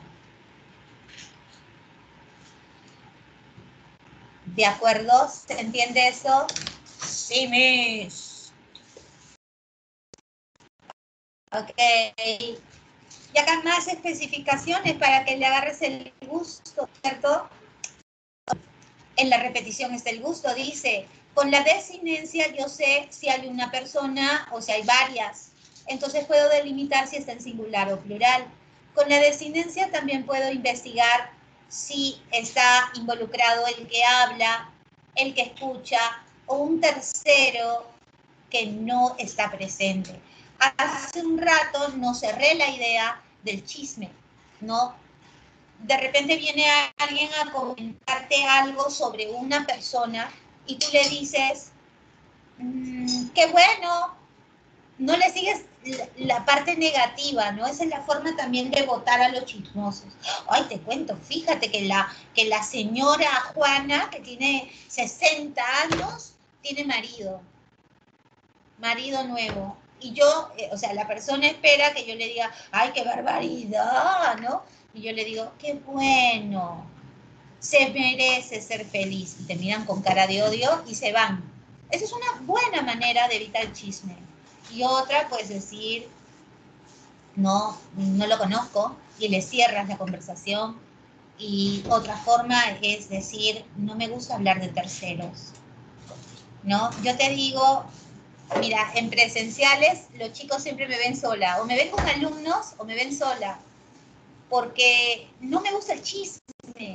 ¿De acuerdo? ¿Se entiende eso? Sí, miss. Ok. Y acá más especificaciones para que le agarres el gusto, ¿cierto? En la repetición está el gusto, dice, con la desinencia yo sé si hay una persona o si hay varias. Entonces puedo delimitar si está en singular o plural. Con la desinencia también puedo investigar si está involucrado el que habla, el que escucha o un tercero que no está presente. Hace un rato no cerré la idea del chisme, ¿no? De repente viene alguien a comentarte algo sobre una persona y tú le dices, mmm, qué bueno, no le sigues la, la parte negativa, ¿no? Esa es la forma también de votar a los chismosos. Ay, te cuento, fíjate que la, que la señora Juana, que tiene sesenta años, tiene marido, marido nuevo. Y yo, eh, o sea, la persona espera que yo le diga, ay, qué barbaridad, ¿no? Y yo le digo, qué bueno, se merece ser feliz. Y te miran con cara de odio y se van. Esa es una buena manera de evitar el chisme. Y otra, pues decir, no, no lo conozco, y le cierras la conversación. Y otra forma es decir, no me gusta hablar de terceros, ¿no? Yo te digo, mira, en presenciales los chicos siempre me ven sola, o me ven con alumnos o me ven sola, porque no me gusta el chisme,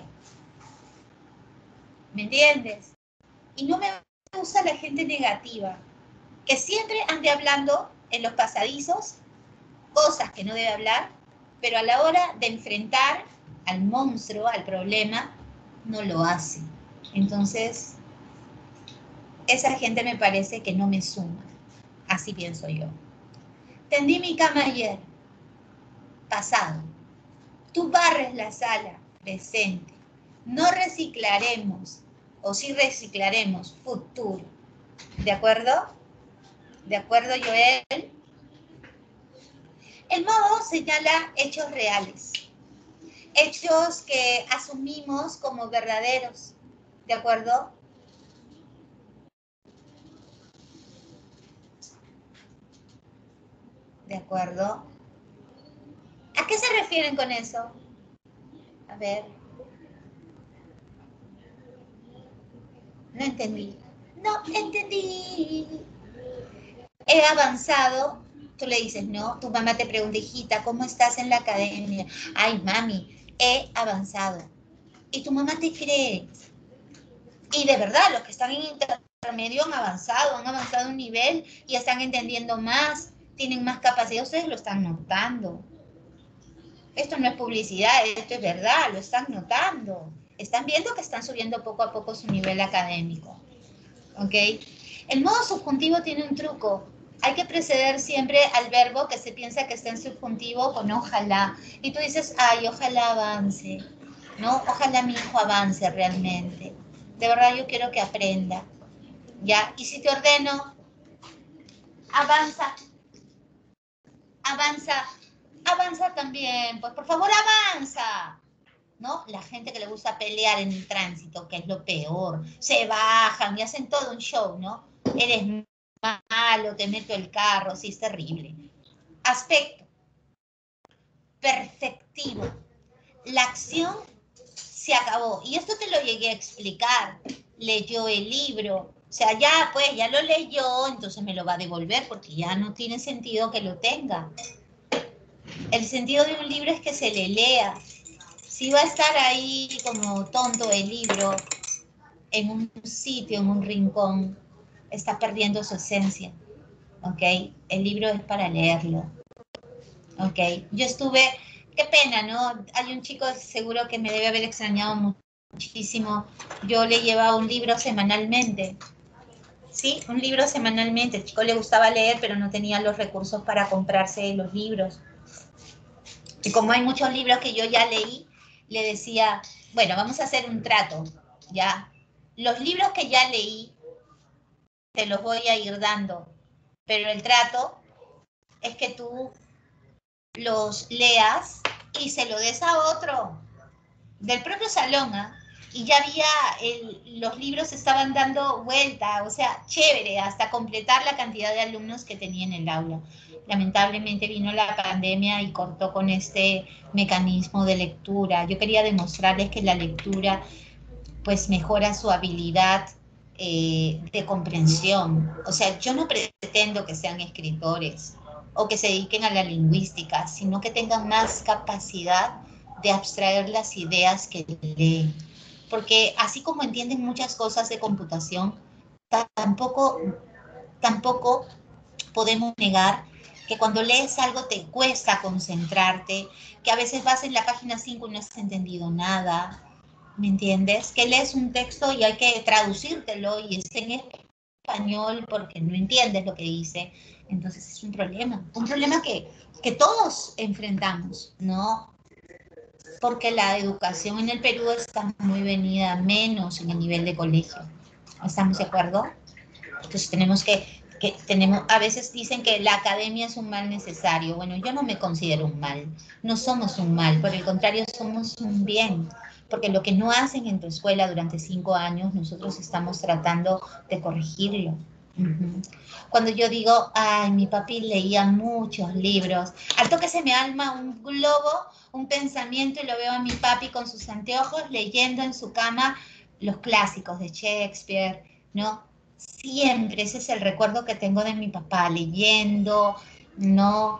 ¿me entiendes? Y no me gusta la gente negativa, que siempre ande hablando en los pasadizos cosas que no debe hablar, pero a la hora de enfrentar al monstruo, al problema, no lo hace. Entonces, esa gente me parece que no me suma. Así pienso yo. Tendí mi cama ayer, pasado. Tú barres la sala, presente. No reciclaremos, o sí reciclaremos, futuro. ¿De acuerdo? ¿De acuerdo, Joel? El modo señala hechos reales. Hechos que asumimos como verdaderos. ¿De acuerdo? ¿De acuerdo? ¿A qué se refieren con eso? A ver. No entendí. No entendí. He avanzado. Tú le dices, no, tu mamá te pregunta, hijita, ¿cómo estás en la academia? Ay, mami, he avanzado. Y tu mamá te cree. Y de verdad, los que están en intermedio han avanzado, han avanzado un nivel y están entendiendo más, tienen más capacidad, ustedes lo están notando. Esto no es publicidad, esto es verdad, lo están notando. Están viendo que están subiendo poco a poco su nivel académico. ¿Ok? El modo subjuntivo tiene un truco. Hay que preceder siempre al verbo que se piensa que está en subjuntivo con ojalá. Y tú dices, ay, ojalá avance, ¿no? Ojalá mi hijo avance realmente. De verdad yo quiero que aprenda, ¿ya? Y si te ordeno, avanza, avanza, avanza también, pues por favor avanza, ¿no? La gente que le gusta pelear en el tránsito, que es lo peor, se bajan y hacen todo un show, ¿no? Eres malo, te meto el carro, sí, es terrible. Aspecto perfectivo. La acción se acabó. Y esto te lo llegué a explicar. Leyó el libro. O sea, ya, pues, ya lo leyó, entonces me lo va a devolver porque ya no tiene sentido que lo tenga. El sentido de un libro es que se le lea. Si va a estar ahí como tonto el libro, en un sitio, en un rincón, está perdiendo su esencia. ¿Ok? El libro es para leerlo. ¿Ok? Yo estuve, qué pena, ¿no? Hay un chico seguro que me debe haber extrañado muchísimo. Yo le llevaba un libro semanalmente. Sí, un libro semanalmente. El chico le gustaba leer, pero no tenía los recursos para comprarse los libros. Y como hay muchos libros que yo ya leí, le decía, bueno, vamos a hacer un trato, ¿ya? Los libros que ya leí, te los voy a ir dando, pero el trato es que tú los leas y se lo des a otro del propio salón, ¿eh? Y ya había, el, los libros estaban dando vuelta, o sea, chévere, hasta completar la cantidad de alumnos que tenía en el aula. Lamentablemente vino la pandemia y cortó con este mecanismo de lectura. Yo quería demostrarles que la lectura pues mejora su habilidad eh, de comprensión. O sea, yo no pretendo que sean escritores o que se dediquen a la lingüística, sino que tengan más capacidad de abstraer las ideas que leen. Porque así como entienden muchas cosas de computación, tampoco, tampoco podemos negar que cuando lees algo te cuesta concentrarte, que a veces vas en la página cinco y no has entendido nada, ¿me entiendes? Que lees un texto y hay que traducírtelo y es en español porque no entiendes lo que dice. Entonces es un problema, un problema que, que todos enfrentamos, ¿no? Porque la educación en el Perú está muy venida menos en el nivel de colegio. ¿Estamos de acuerdo? Entonces tenemos que, que tenemos, a veces dicen que la academia es un mal necesario. Bueno, yo no me considero un mal. No somos un mal, por el contrario, somos un bien. Porque lo que no hacen en tu escuela durante cinco años, nosotros estamos tratando de corregirlo. Uh-huh. Cuando yo digo, ay, mi papi leía muchos libros, al toque se me alma un globo, un pensamiento y lo veo a mi papi con sus anteojos leyendo en su cama los clásicos de Shakespeare, ¿no? Siempre ese es el recuerdo que tengo de mi papá, leyendo, ¿no?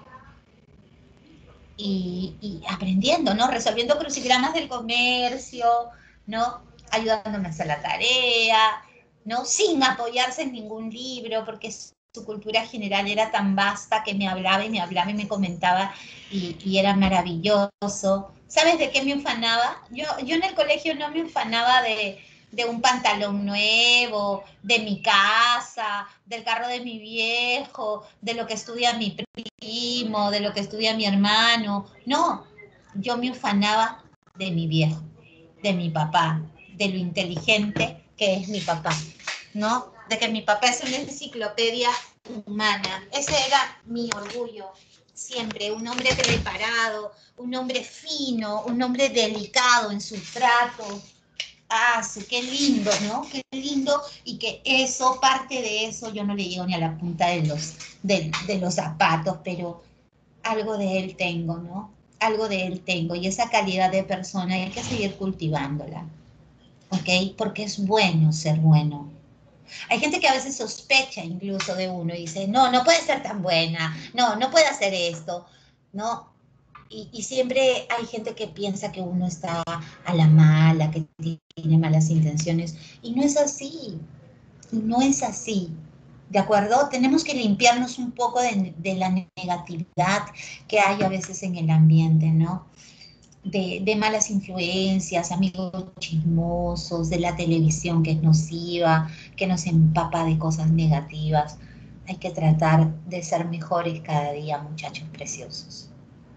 Y, y aprendiendo, ¿no? Resolviendo crucigramas del comercio, ¿no? Ayudándome a hacer la tarea, ¿no? Sin apoyarse en ningún libro, porque su cultura general era tan vasta que me hablaba y me hablaba y me comentaba y, y era maravilloso. ¿Sabes de qué me ufanaba? Yo, yo en el colegio no me ufanaba de, de un pantalón nuevo, de mi casa, del carro de mi viejo, de lo que estudia mi primo, de lo que estudia mi hermano. No, yo me ufanaba de mi viejo, de mi papá, de lo inteligente que es mi papá, ¿no? De que mi papá es una enciclopedia humana. Ese era mi orgullo. Siempre, un hombre preparado, un hombre fino, un hombre delicado en su trato. Ah, sí, qué lindo, ¿no? Qué lindo, y que eso, parte de eso, yo no le llego ni a la punta de los, de, de los zapatos, pero algo de él tengo, ¿no? Algo de él tengo, y esa calidad de persona hay que seguir cultivándola. ¿ok? Porque es bueno ser bueno. Hay gente que a veces sospecha incluso de uno y dice, no, no puede ser tan buena, no, no puede hacer esto, ¿no? Y, y siempre hay gente que piensa que uno está a la mala, que tiene malas intenciones, y no es así, no es así. ¿De acuerdo? Tenemos que limpiarnos un poco de, de la negatividad que hay a veces en el ambiente, ¿no? De, de, malas influencias, amigos chismosos, de la televisión que es nociva, que nos empapa de cosas negativas. Hay que tratar de ser mejores cada día, muchachos preciosos.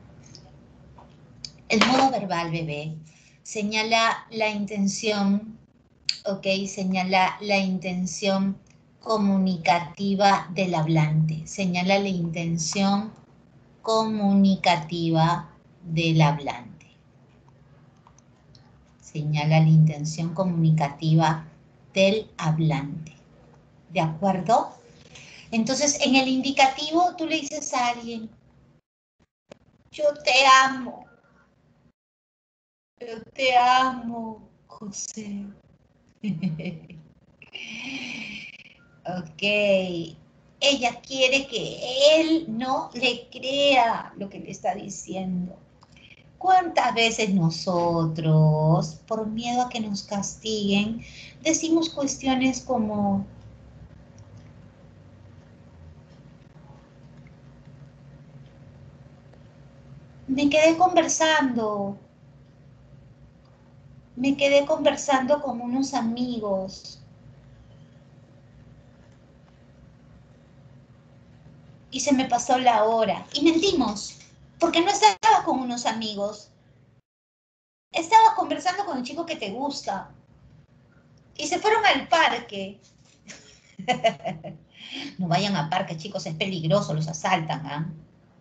El modo verbal, bebé, señala la intención, ok, señala la intención comunicativa del hablante, señala la intención comunicativa del hablante. Señala la intención comunicativa del hablante. ¿De acuerdo? Entonces, en el indicativo tú le dices a alguien, yo te amo, yo te amo, José. Ok. Ella quiere que él no le crea lo que le está diciendo. ¿Cuántas veces nosotros, por miedo a que nos castiguen, decimos cuestiones como, me quedé conversando, me quedé conversando con unos amigos y se me pasó la hora? Y mentimos, porque no estaba con unos amigos, estaba conversando con el chico que te gusta y se fueron al parque. No vayan a parque, chicos, es peligroso, los asaltan, ¿ah?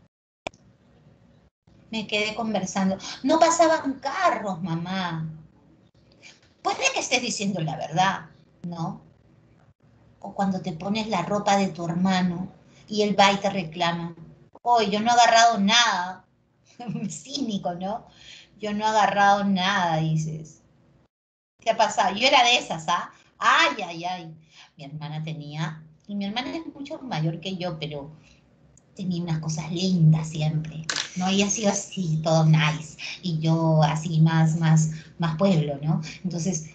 Me quedé conversando. No pasaban carros, mamá. Puede que estés diciendo la verdad, ¿no? O cuando te pones la ropa de tu hermano y él va y te reclama, oye, yo no he agarrado nada. Cínico, ¿no? Yo no he agarrado nada, dices. ¿Qué ha pasado? Yo era de esas, ¿ah? Ay, ay, ay. Mi hermana tenía, y mi hermana es mucho mayor que yo, pero tenía unas cosas lindas siempre, ¿no? Ella ha sido así, todo nice, y yo así más, más, más pueblo, ¿no? Entonces,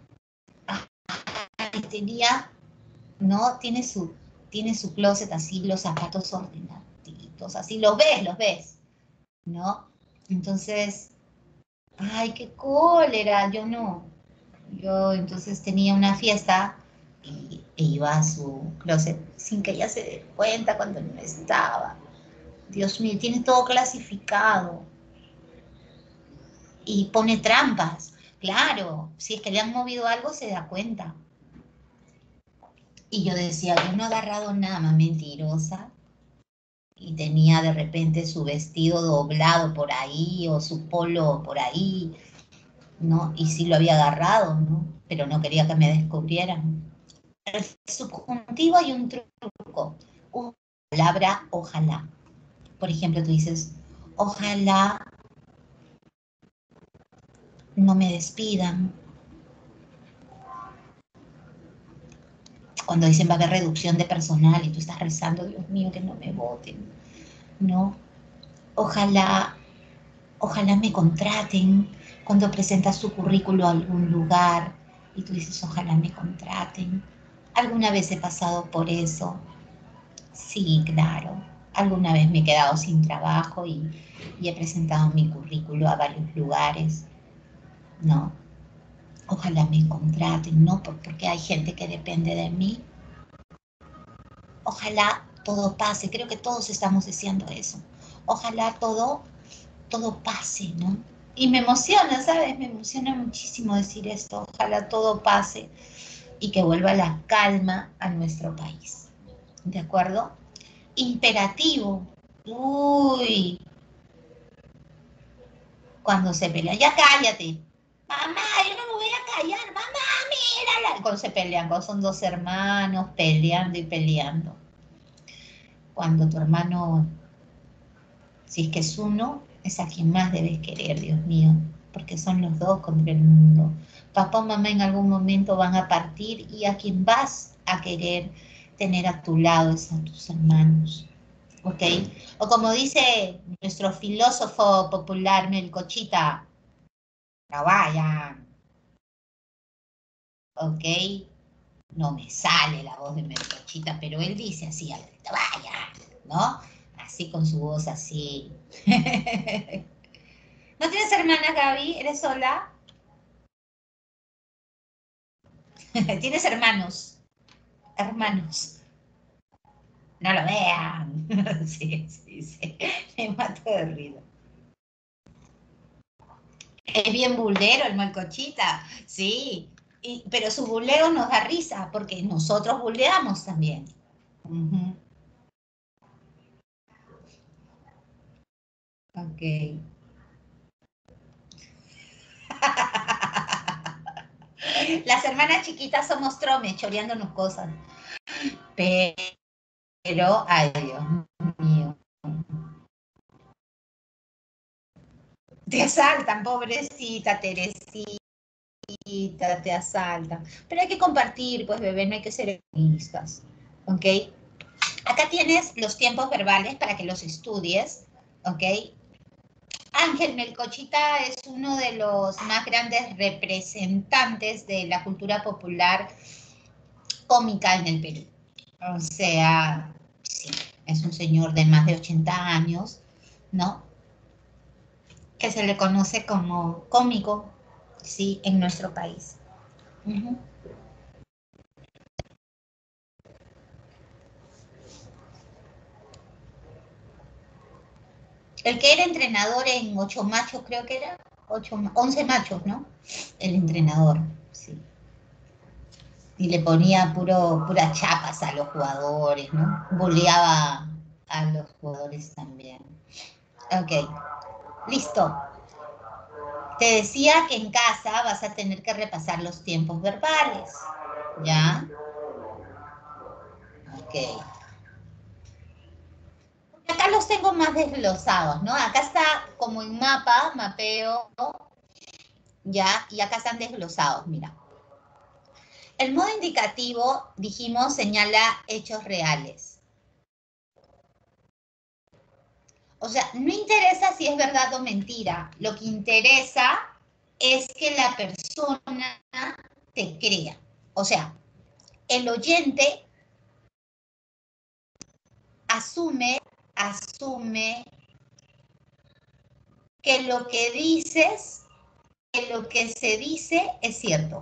ay, tenía, ¿no? Tiene su, tiene su closet así, los zapatos ordenaditos, así, los ves, los ves, ¿no? Entonces, ay, qué cólera, yo no. Yo entonces tenía una fiesta y e iba a su closet sin que ella se dé cuenta cuando no estaba. Dios mío, tiene todo clasificado y pone trampas. Claro, si es que le han movido algo se da cuenta. Y yo decía, yo no he agarrado nada, más mentirosa. Y tenía de repente su vestido doblado por ahí o su polo por ahí, ¿no? Y sí lo había agarrado, ¿no? Pero no quería que me descubrieran. El subjuntivo hay un truco, una palabra ojalá. Por ejemplo, tú dices, ojalá no me despidan. Cuando dicen va a haber reducción de personal y tú estás rezando, Dios mío, que no me voten, ¿no? Ojalá, ojalá me contraten cuando presentas tu currículo a algún lugar y tú dices, ojalá me contraten. ¿Alguna vez he pasado por eso? Sí, claro. Alguna vez me he quedado sin trabajo y, y he presentado mi currículo a varios lugares, ¿no? Ojalá me contraten, ¿no? Porque hay gente que depende de mí. Ojalá todo pase, creo que todos estamos deseando eso. Ojalá todo, todo pase, ¿no? Y me emociona, ¿sabes? Me emociona muchísimo decir esto. Ojalá todo pase y que vuelva la calma a nuestro país. ¿De acuerdo? Imperativo. Uy, cuando se pelea, ya cállate. Mamá, yo no me voy a callar. Mamá, mírala. Cuando se pelean, cuando son dos hermanos peleando y peleando. Cuando tu hermano, si es que es uno, es a quien más debes querer, Dios mío, porque son los dos contra el mundo. Papá o mamá en algún momento van a partir y a quien vas a querer tener a tu lado es a tus hermanos. ¿Ok? O como dice nuestro filósofo popular Melcochita, no vayan, ¿ok? No me sale la voz de Melcochita, pero él dice así, no vayan, ¿no? Así con su voz así. ¿No tienes hermana, Gaby? ¿Eres sola? ¿Tienes hermanos? Hermanos. No lo vean. Sí, sí, sí. Me mato de ruido. Es bien bulero el Malcochita, sí. Y, pero su buleo nos da risa, porque nosotros buleamos también. Uh-huh. Ok. Las hermanas chiquitas somos tromes, choreándonos cosas. Pero, ay Dios mío. Te asaltan, pobrecita Teresita, te asaltan. Pero hay que compartir, pues bebé, no hay que ser egoístas. ¿Ok? Acá tienes los tiempos verbales para que los estudies. ¿Ok? Ángel Melcochita es uno de los más grandes representantes de la cultura popular cómica en el Perú. O sea, sí, es un señor de más de ochenta años, ¿no? Que se le conoce como cómico, sí, en nuestro país. Uh-huh. El que era entrenador en Ocho Machos, creo que era, ocho, once Machos, ¿no? El entrenador, sí. Y le ponía puro, puras chapas a los jugadores, ¿no? Boleaba a los jugadores también. Ok, listo. Te decía que en casa vas a tener que repasar los tiempos verbales, ¿ya? Ok. Acá los tengo más desglosados, ¿no? Acá está como en mapa, mapeo, ¿ya? Y acá están desglosados, mira. El modo indicativo, dijimos, señala hechos reales. O sea, no interesa si es verdad o mentira. Lo que interesa es que la persona te crea. O sea, el oyente asume, asume que lo que dices, que lo que se dice es cierto.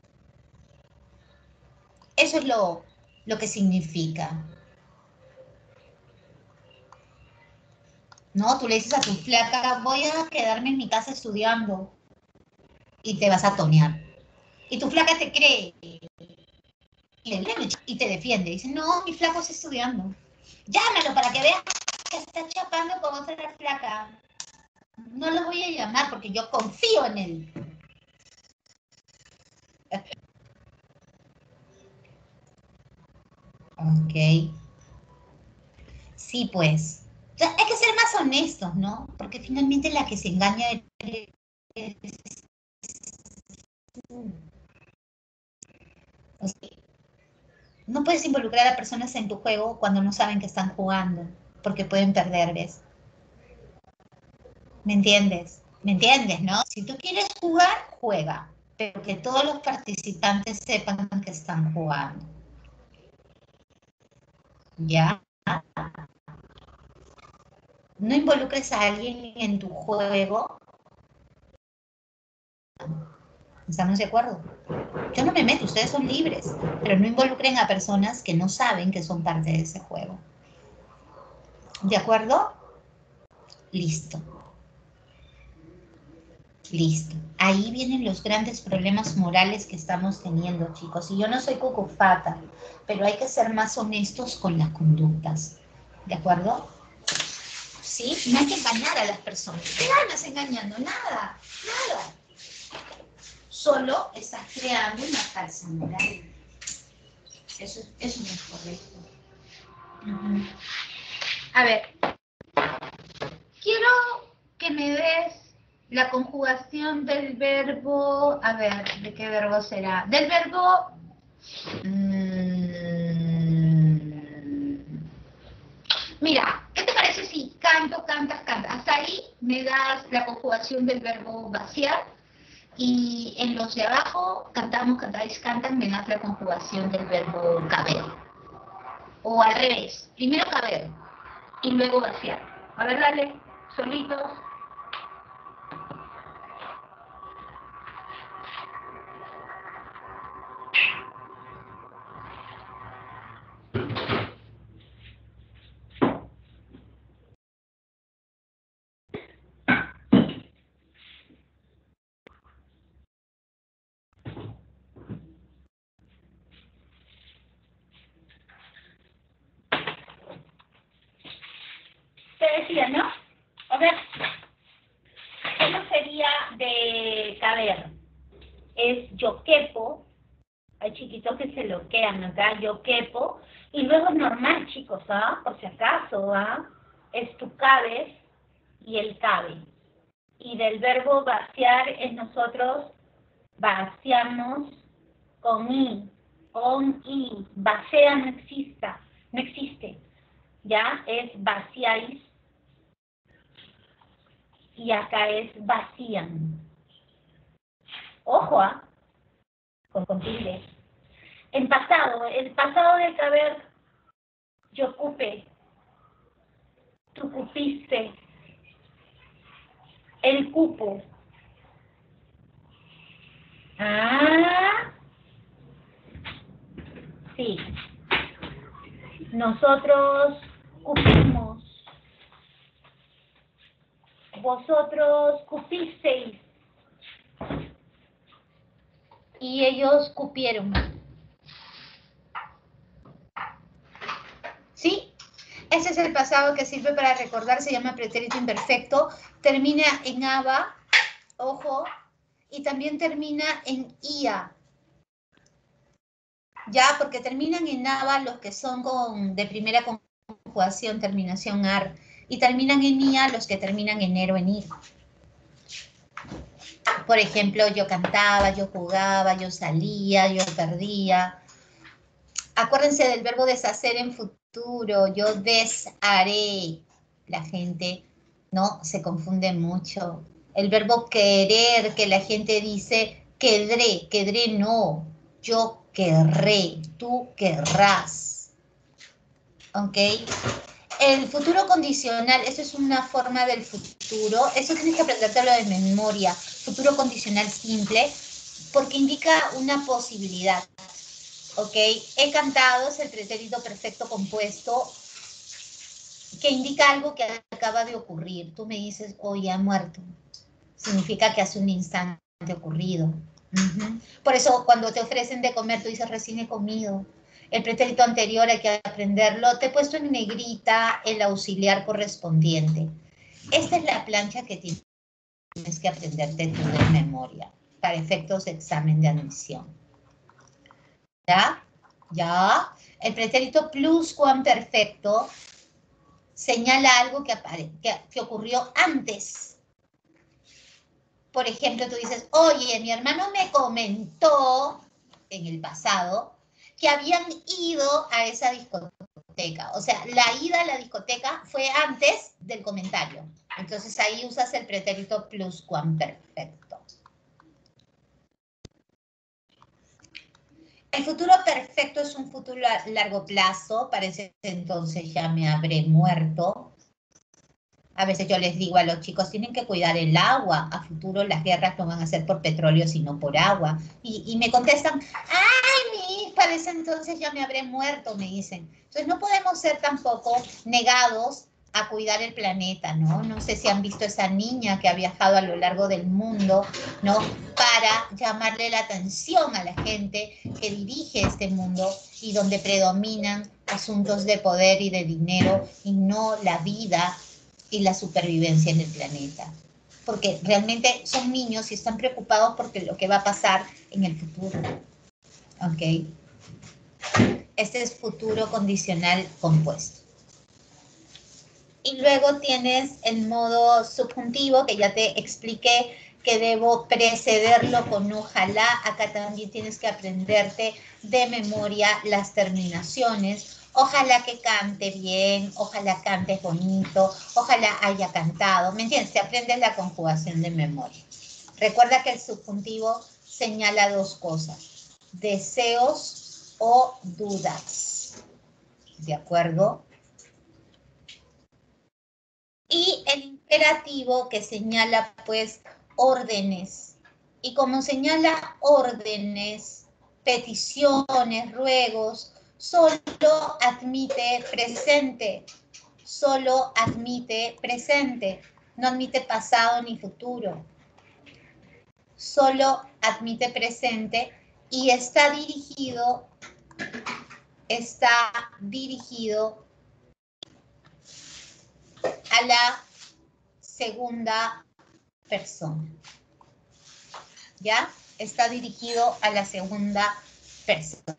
Eso es lo, lo que significa. ¿No? Tú le dices a tu flaca, voy a quedarme en mi casa estudiando y te vas a tonear. Y tu flaca te cree y te defiende. Dice, no, mi flaco está estudiando. Llámalo para que veas que está chapando con otra flaca. No lo voy a llamar porque yo confío en él. Ok. Sí, pues. O sea, hay que ser más honestos, ¿no? Porque finalmente la que se engaña es... O sea, no puedes involucrar a personas en tu juego cuando no saben que están jugando, porque pueden perder, ¿ves? ¿Me entiendes? ¿Me entiendes, no? Si tú quieres jugar, juega, pero que todos los participantes sepan que están jugando. ¿Ya? No involucres a alguien en tu juego. ¿Estamos de acuerdo? Yo no me meto, ustedes son libres, pero no involucren a personas que no saben que son parte de ese juego. ¿De acuerdo? Listo. Listo. Ahí vienen los grandes problemas morales que estamos teniendo, chicos. Y yo no soy cucufata, pero hay que ser más honestos con las conductas. ¿De acuerdo? ¿Sí? No hay que engañar a las personas. ¿Qué ganas engañando? Nada, nada. Solo estás creando una falsa moral. Eso, eso no es correcto. Uh-huh. A ver, quiero que me des La conjugación del verbo, a ver, ¿de qué verbo será? Del verbo... Mmm, mira, ¿qué te parece si canto, cantas, cantas? Hasta ahí me das la conjugación del verbo vaciar y en los de abajo, cantamos, cantáis, cantan, me das la conjugación del verbo caber. O al revés, primero caber y luego vaciar. A ver, dale, solitos. Te decía, ¿no? A ver, ¿cómo sería de caber? Es yo quepo, hay chiquitos que se lo quedan acá, yo quepo, y luego es normal, chicos, ¿ah? Por si acaso, ¿ah? Es tú cabes y él cabe. Y del verbo vaciar es nosotros vaciamos con i, con i, vacía no exista, no existe, ¿ya? Es vaciáis y acá es vacían. Ojo, ¿ah? Con, con tilde. En pasado, el pasado de caber, yo cupe, tú cupiste, el cupo. Ah, sí. Nosotros cupimos. Vosotros cupisteis. Y ellos cupieron. ¿Sí? Ese es el pasado que sirve para recordar, se llama pretérito imperfecto. Termina en aba, ojo, y también termina en ia. Ya, porque terminan en aba los que son con, de primera conjugación, terminación ar, y terminan en ia los que terminan en er o en ir. Por ejemplo, yo cantaba, yo jugaba, yo salía, yo perdía. Acuérdense del verbo deshacer en futuro, yo desharé. La gente, ¿no? Se confunde mucho. El verbo querer, que la gente dice quedré, quedré no. Yo querré, tú querrás. ¿Ok? El futuro condicional, eso es una forma del futuro, eso tienes que aprendértelo de memoria. Futuro condicional simple, porque indica una posibilidad. ¿Ok? He cantado es el pretérito perfecto compuesto que indica algo que acaba de ocurrir. Tú me dices, hoy ha muerto. Significa que hace un instante ocurrido. Uh-huh. Por eso cuando te ofrecen de comer, tú dices, recién he comido. El pretérito anterior hay que aprenderlo. Te he puesto en negrita el auxiliar correspondiente. Esta es la plancha que tienes que aprenderte tú de memoria para efectos de examen de admisión. ¿Ya? ¿Ya? El pretérito pluscuamperfecto señala algo que, que, que ocurrió antes. Por ejemplo, tú dices, oye, mi hermano me comentó en el pasado que habían ido a esa discoteca. O sea, la ida a la discoteca fue antes del comentario. Entonces ahí usas el pretérito pluscuamperfecto. El futuro perfecto es un futuro a largo plazo. Para ese entonces ya me habré muerto. A veces yo les digo a los chicos, tienen que cuidar el agua. A futuro las guerras no van a ser por petróleo, sino por agua. Y, y me contestan, ¡ay, para ese entonces ya me habré muerto! Me dicen. Entonces no podemos ser tampoco negados a cuidar el planeta, ¿no? No sé si han visto esa niña que ha viajado a lo largo del mundo, ¿no? Para llamarle la atención a la gente que dirige este mundo y donde predominan asuntos de poder y de dinero y no la vida y la supervivencia en el planeta. Porque realmente son niños y están preocupados por lo que va a pasar en el futuro. ¿Ok? Este es futuro condicional compuesto. Y luego tienes el modo subjuntivo, que ya te expliqué que debo precederlo con ojalá. Acá también tienes que aprenderte de memoria las terminaciones. Ojalá que cante bien, ojalá cante bonito, ojalá haya cantado. ¿Me entiendes? Te aprendes la conjugación de memoria. Recuerda que el subjuntivo señala dos cosas: deseos o dudas. ¿De acuerdo? Y el imperativo, que señala pues órdenes. Y como señala órdenes, peticiones, ruegos, solo admite presente. Solo admite presente. No admite pasado ni futuro. Solo admite presente y está dirigido, está dirigido a la segunda persona. ¿Ya? Está dirigido a la segunda persona.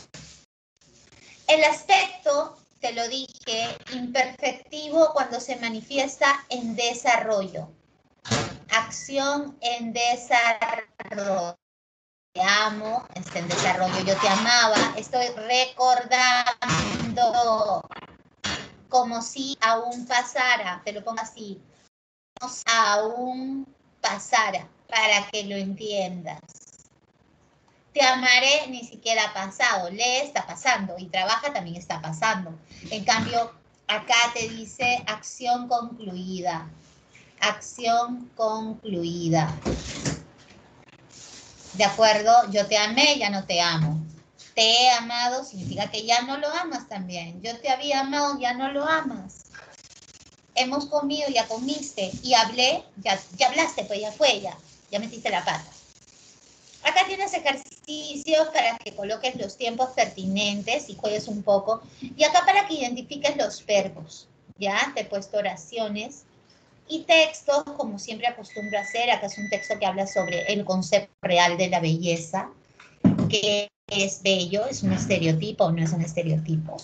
El aspecto, te lo dije, imperfectivo cuando se manifiesta en desarrollo. Acción en desarrollo. Te amo, está en desarrollo. Yo te amaba, estoy recordando. Como si aún pasara, te lo pongo así. Como si aún pasara, para que lo entiendas. Te amaré ni siquiera ha pasado, lee está pasando y trabaja también está pasando. En cambio, acá te dice acción concluida. Acción concluida. ¿De acuerdo? Yo te amé, ya no te amo. Te he amado significa que ya no lo amas también. Yo te había amado, ya no lo amas. Hemos comido, ya comiste. Y hablé, ya, ya hablaste, pues ya fue, ya. Ya metiste la pata. Acá tienes ejercicios para que coloques los tiempos pertinentes y juegues un poco. Y acá para que identifiques los verbos. Ya, te he puesto oraciones. Y textos, como siempre acostumbro a hacer. Acá es un texto que habla sobre el concepto real de la belleza. ¿Qué es bello? ¿Es un estereotipo o no es un estereotipo?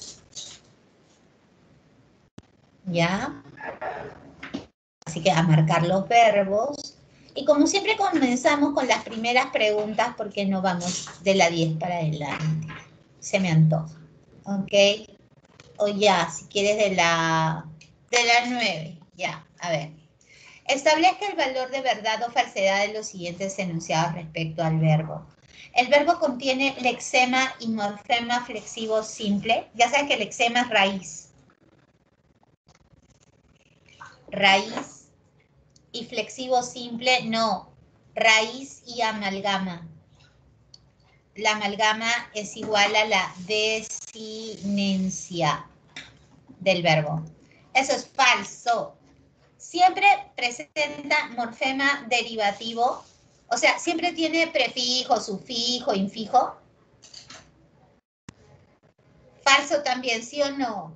¿Ya? Así que a marcar los verbos. Y como siempre comenzamos con las primeras preguntas porque no vamos de la diez para adelante. Se me antoja. ¿Ok? O ya, si quieres de la, de la nueve. Ya, a ver. Establezca el valor de verdad o falsedad de los siguientes enunciados respecto al verbo. El verbo contiene lexema y morfema flexivo simple. Ya sabes que el lexema es raíz. Raíz. Y flexivo simple, no. Raíz y amalgama. La amalgama es igual a la desinencia del verbo. Eso es falso. Siempre presenta morfema derivativo. O sea, siempre tiene prefijo, sufijo, infijo. Falso también, ¿sí o no?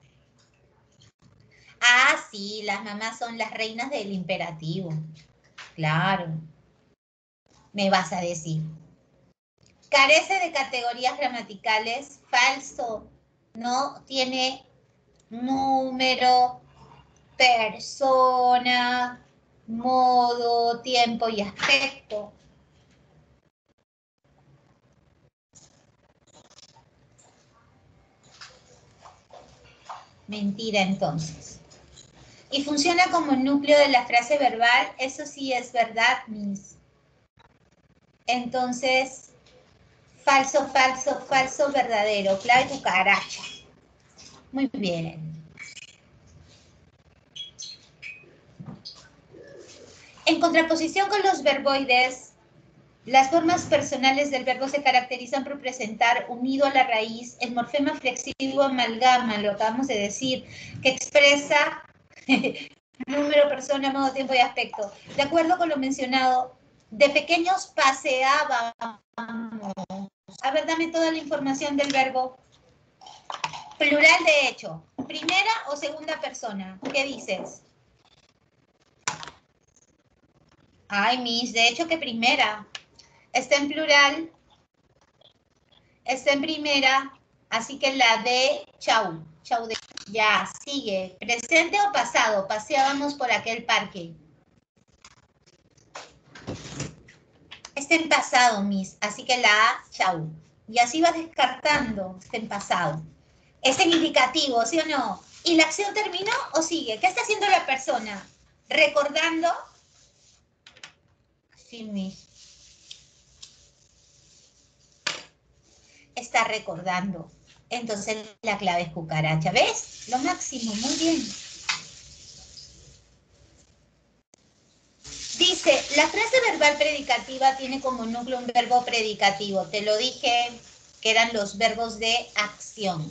Ah, sí, las mamás son las reinas del imperativo. Claro. Me vas a decir. Carece de categorías gramaticales. Falso. No tiene número, persona, modo, tiempo y aspecto. Mentira, entonces. Y funciona como núcleo de la frase verbal. Eso sí es verdad, Miss. Entonces, falso, falso, falso, verdadero. Clave cucaracha. Muy bien. En contraposición con los verboides, las formas personales del verbo se caracterizan por presentar, unido a la raíz, el morfema flexivo amalgama, lo acabamos de decir, que expresa número, persona, modo, tiempo y aspecto. De acuerdo con lo mencionado, de pequeños paseábamos. A ver, dame toda la información del verbo. Plural de hecho. ¿Primera o segunda persona? ¿Qué dices? Ay, Miss, de hecho que primera. Está en plural. Está en primera. Así que la de chau. Chau de... Ya, sigue. ¿Presente o pasado? Paseábamos por aquel parque. Está en pasado, Miss. Así que la A, chau. Y así vas descartando. Está en pasado. Es en indicativo, ¿sí o no? ¿Y la acción terminó o sigue? ¿Qué está haciendo la persona? ¿Recordando? Sí, Miss. Está recordando. Entonces la clave es cucaracha. ¿Ves? Lo máximo, muy bien. Dice, la frase verbal predicativa tiene como núcleo un verbo predicativo. Te lo dije que eran los verbos de acción.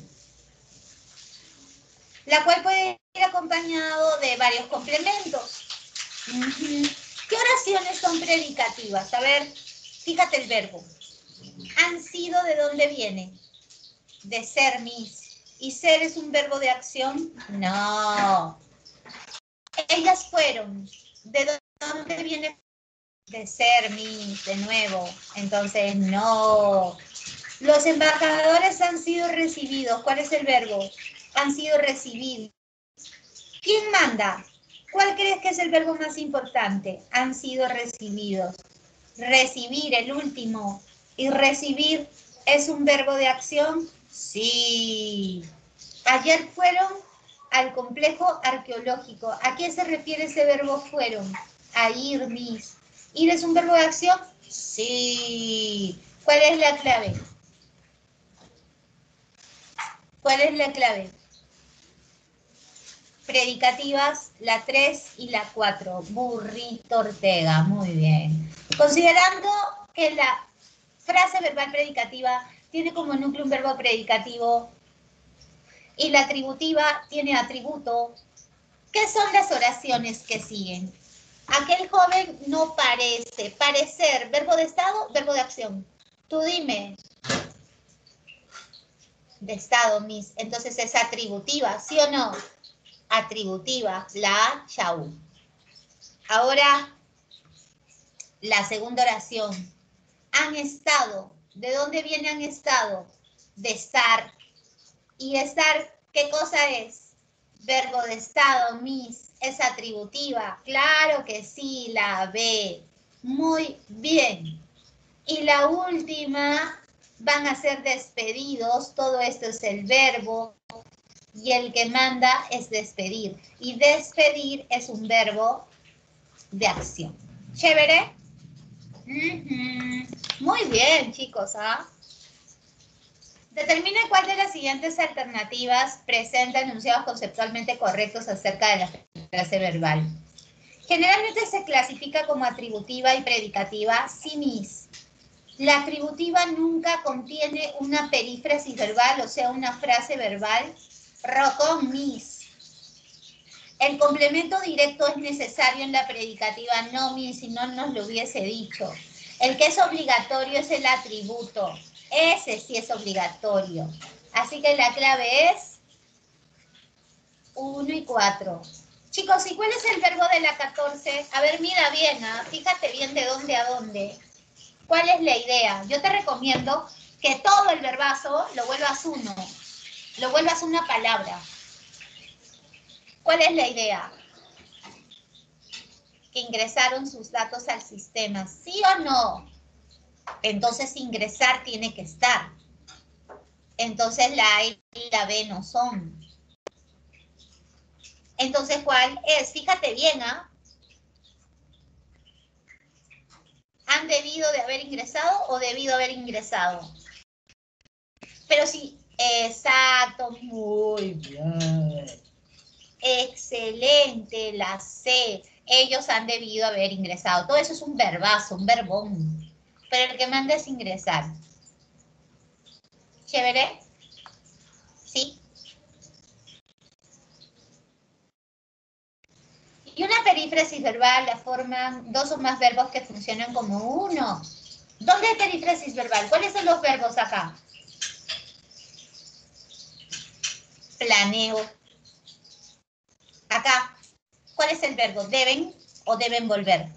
La cual puede ir acompañado de varios complementos. Uh-huh. ¿Qué oraciones son predicativas? A ver, fíjate el verbo. ¿Han sido de dónde viene? De ser, Miss. ¿Y ser es un verbo de acción? No. Ellas fueron. ¿De dónde viene? De ser, Miss, de nuevo. Entonces, no. Los embajadores han sido recibidos. ¿Cuál es el verbo? Han sido recibidos. ¿Quién manda? ¿Cuál crees que es el verbo más importante? Han sido recibidos. Recibir, el último. ¿Y recibir es un verbo de acción? Sí. Ayer fueron al complejo arqueológico. ¿A qué se refiere ese verbo fueron? A ir, Miss. ¿Ir es un verbo de acción? Sí. ¿Cuál es la clave? ¿Cuál es la clave? Predicativas, la tres y la cuatro. Burrito Ortega, muy bien. Considerando que la frase verbal predicativa tiene como núcleo un verbo predicativo y la atributiva tiene atributo, ¿qué son las oraciones que siguen? Aquel joven no parece. Parecer, verbo de estado, verbo de acción. Tú dime. De estado, Miss. Entonces es atributiva, ¿sí o no? Atributiva, la A, chau. Ahora, la segunda oración. Han estado. ¿De dónde viene han estado? De estar. ¿Y estar qué cosa es? Verbo de estado, Miss. ¿Es atributiva? Claro que sí, la B. Muy bien. Y la última, van a ser despedidos. Todo esto es el verbo. Y el que manda es despedir. Y despedir es un verbo de acción. ¿Chévere? Uh-huh. Muy bien, chicos, ¿ah? Determine cuál de las siguientes alternativas presenta enunciados conceptualmente correctos acerca de la frase verbal. Generalmente se clasifica como atributiva y predicativa, sí, Miss. La atributiva nunca contiene una perífrasis verbal, o sea, una frase verbal. Rocón, Miss. El complemento directo es necesario en la predicativa, no, Miss, si no nos lo hubiese dicho. El que es obligatorio es el atributo. Ese sí es obligatorio. Así que la clave es uno y cuatro. Chicos, ¿y cuál es el verbo de la catorce? A ver, mira bien, ¿eh? Fíjate bien de dónde a dónde. ¿Cuál es la idea? Yo te recomiendo que todo el verbazo lo vuelvas uno. Lo vuelvas una palabra. ¿Cuál es la idea? Que ingresaron sus datos al sistema, ¿sí o no? Entonces ingresar tiene que estar. Entonces la A y la B no son. Entonces, ¿cuál es? Fíjate bien, ¿ah? ¿Han debido de haber ingresado o debido haber ingresado? Pero sí, exacto, muy bien. Excelente, la C. Ellos han debido haber ingresado. Todo eso es un verbazo, un verbón. Pero el que manda es ingresar. ¿Chévere? ¿Sí? Y una perífrasis verbal la forman dos o más verbos que funcionan como uno. ¿Dónde hay perífrasis verbal? ¿Cuáles son los verbos acá? Planeo. Acá, ¿cuál es el verbo? ¿Deben o deben volver?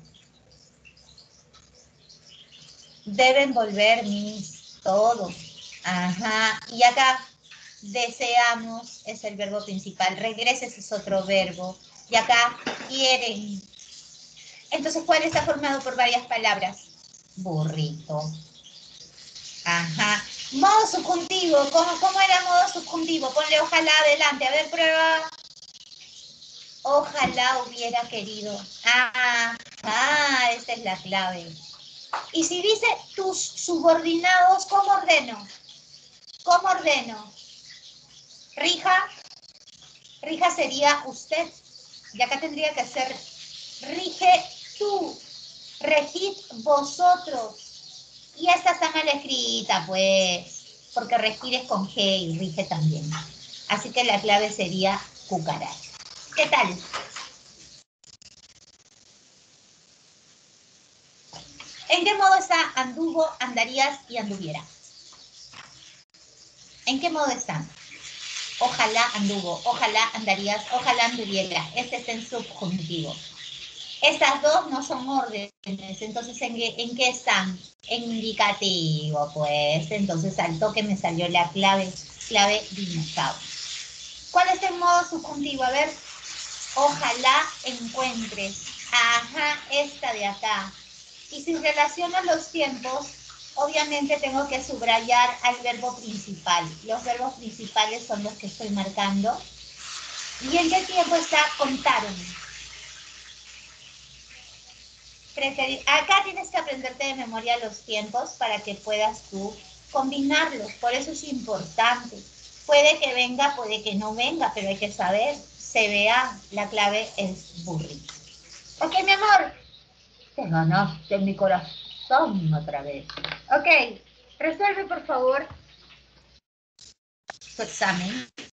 Deben volver mis todos. Ajá. Y acá, deseamos es el verbo principal. Regreses es otro verbo. Y acá, quieren. Entonces, ¿cuál está formado por varias palabras? Burrito. Ajá. Modo subjuntivo. ¿Cómo, cómo era modo subjuntivo? Ponle ojalá adelante. A ver, prueba. Ojalá hubiera querido. Ah, ah, esa es la clave. Y si dice tus subordinados, ¿cómo ordeno? ¿Cómo ordeno? Rija. Rija sería usted. Y acá tendría que ser rige tú. Regid vosotros. Y esta está mal escrita, pues, porque regir es con G y rige también. Así que la clave sería cucaracha. ¿Qué tal? ¿En qué modo está anduvo, andarías y anduviera? ¿En qué modo están? Ojalá anduvo, ojalá andarías, ojalá anduviera. Este está en subjuntivo. Estas dos no son órdenes, entonces ¿en qué, ¿en qué están? En indicativo, pues. Entonces al toque me salió la clave, clave dinosaurio. ¿Cuál es el modo subjuntivo? A ver, ojalá encuentres. Ajá, esta de acá. Y si relaciono los tiempos, obviamente tengo que subrayar al verbo principal. Los verbos principales son los que estoy marcando. ¿Y en qué tiempo está contaron? Preferir. Acá tienes que aprenderte de memoria los tiempos para que puedas tú combinarlos. Por eso es importante. Puede que venga, puede que no venga, pero hay que saber. Se vea, la clave es burrito. Ok, mi amor. Te ganaste en mi corazón otra vez. Ok, resuelve por favor tu examen.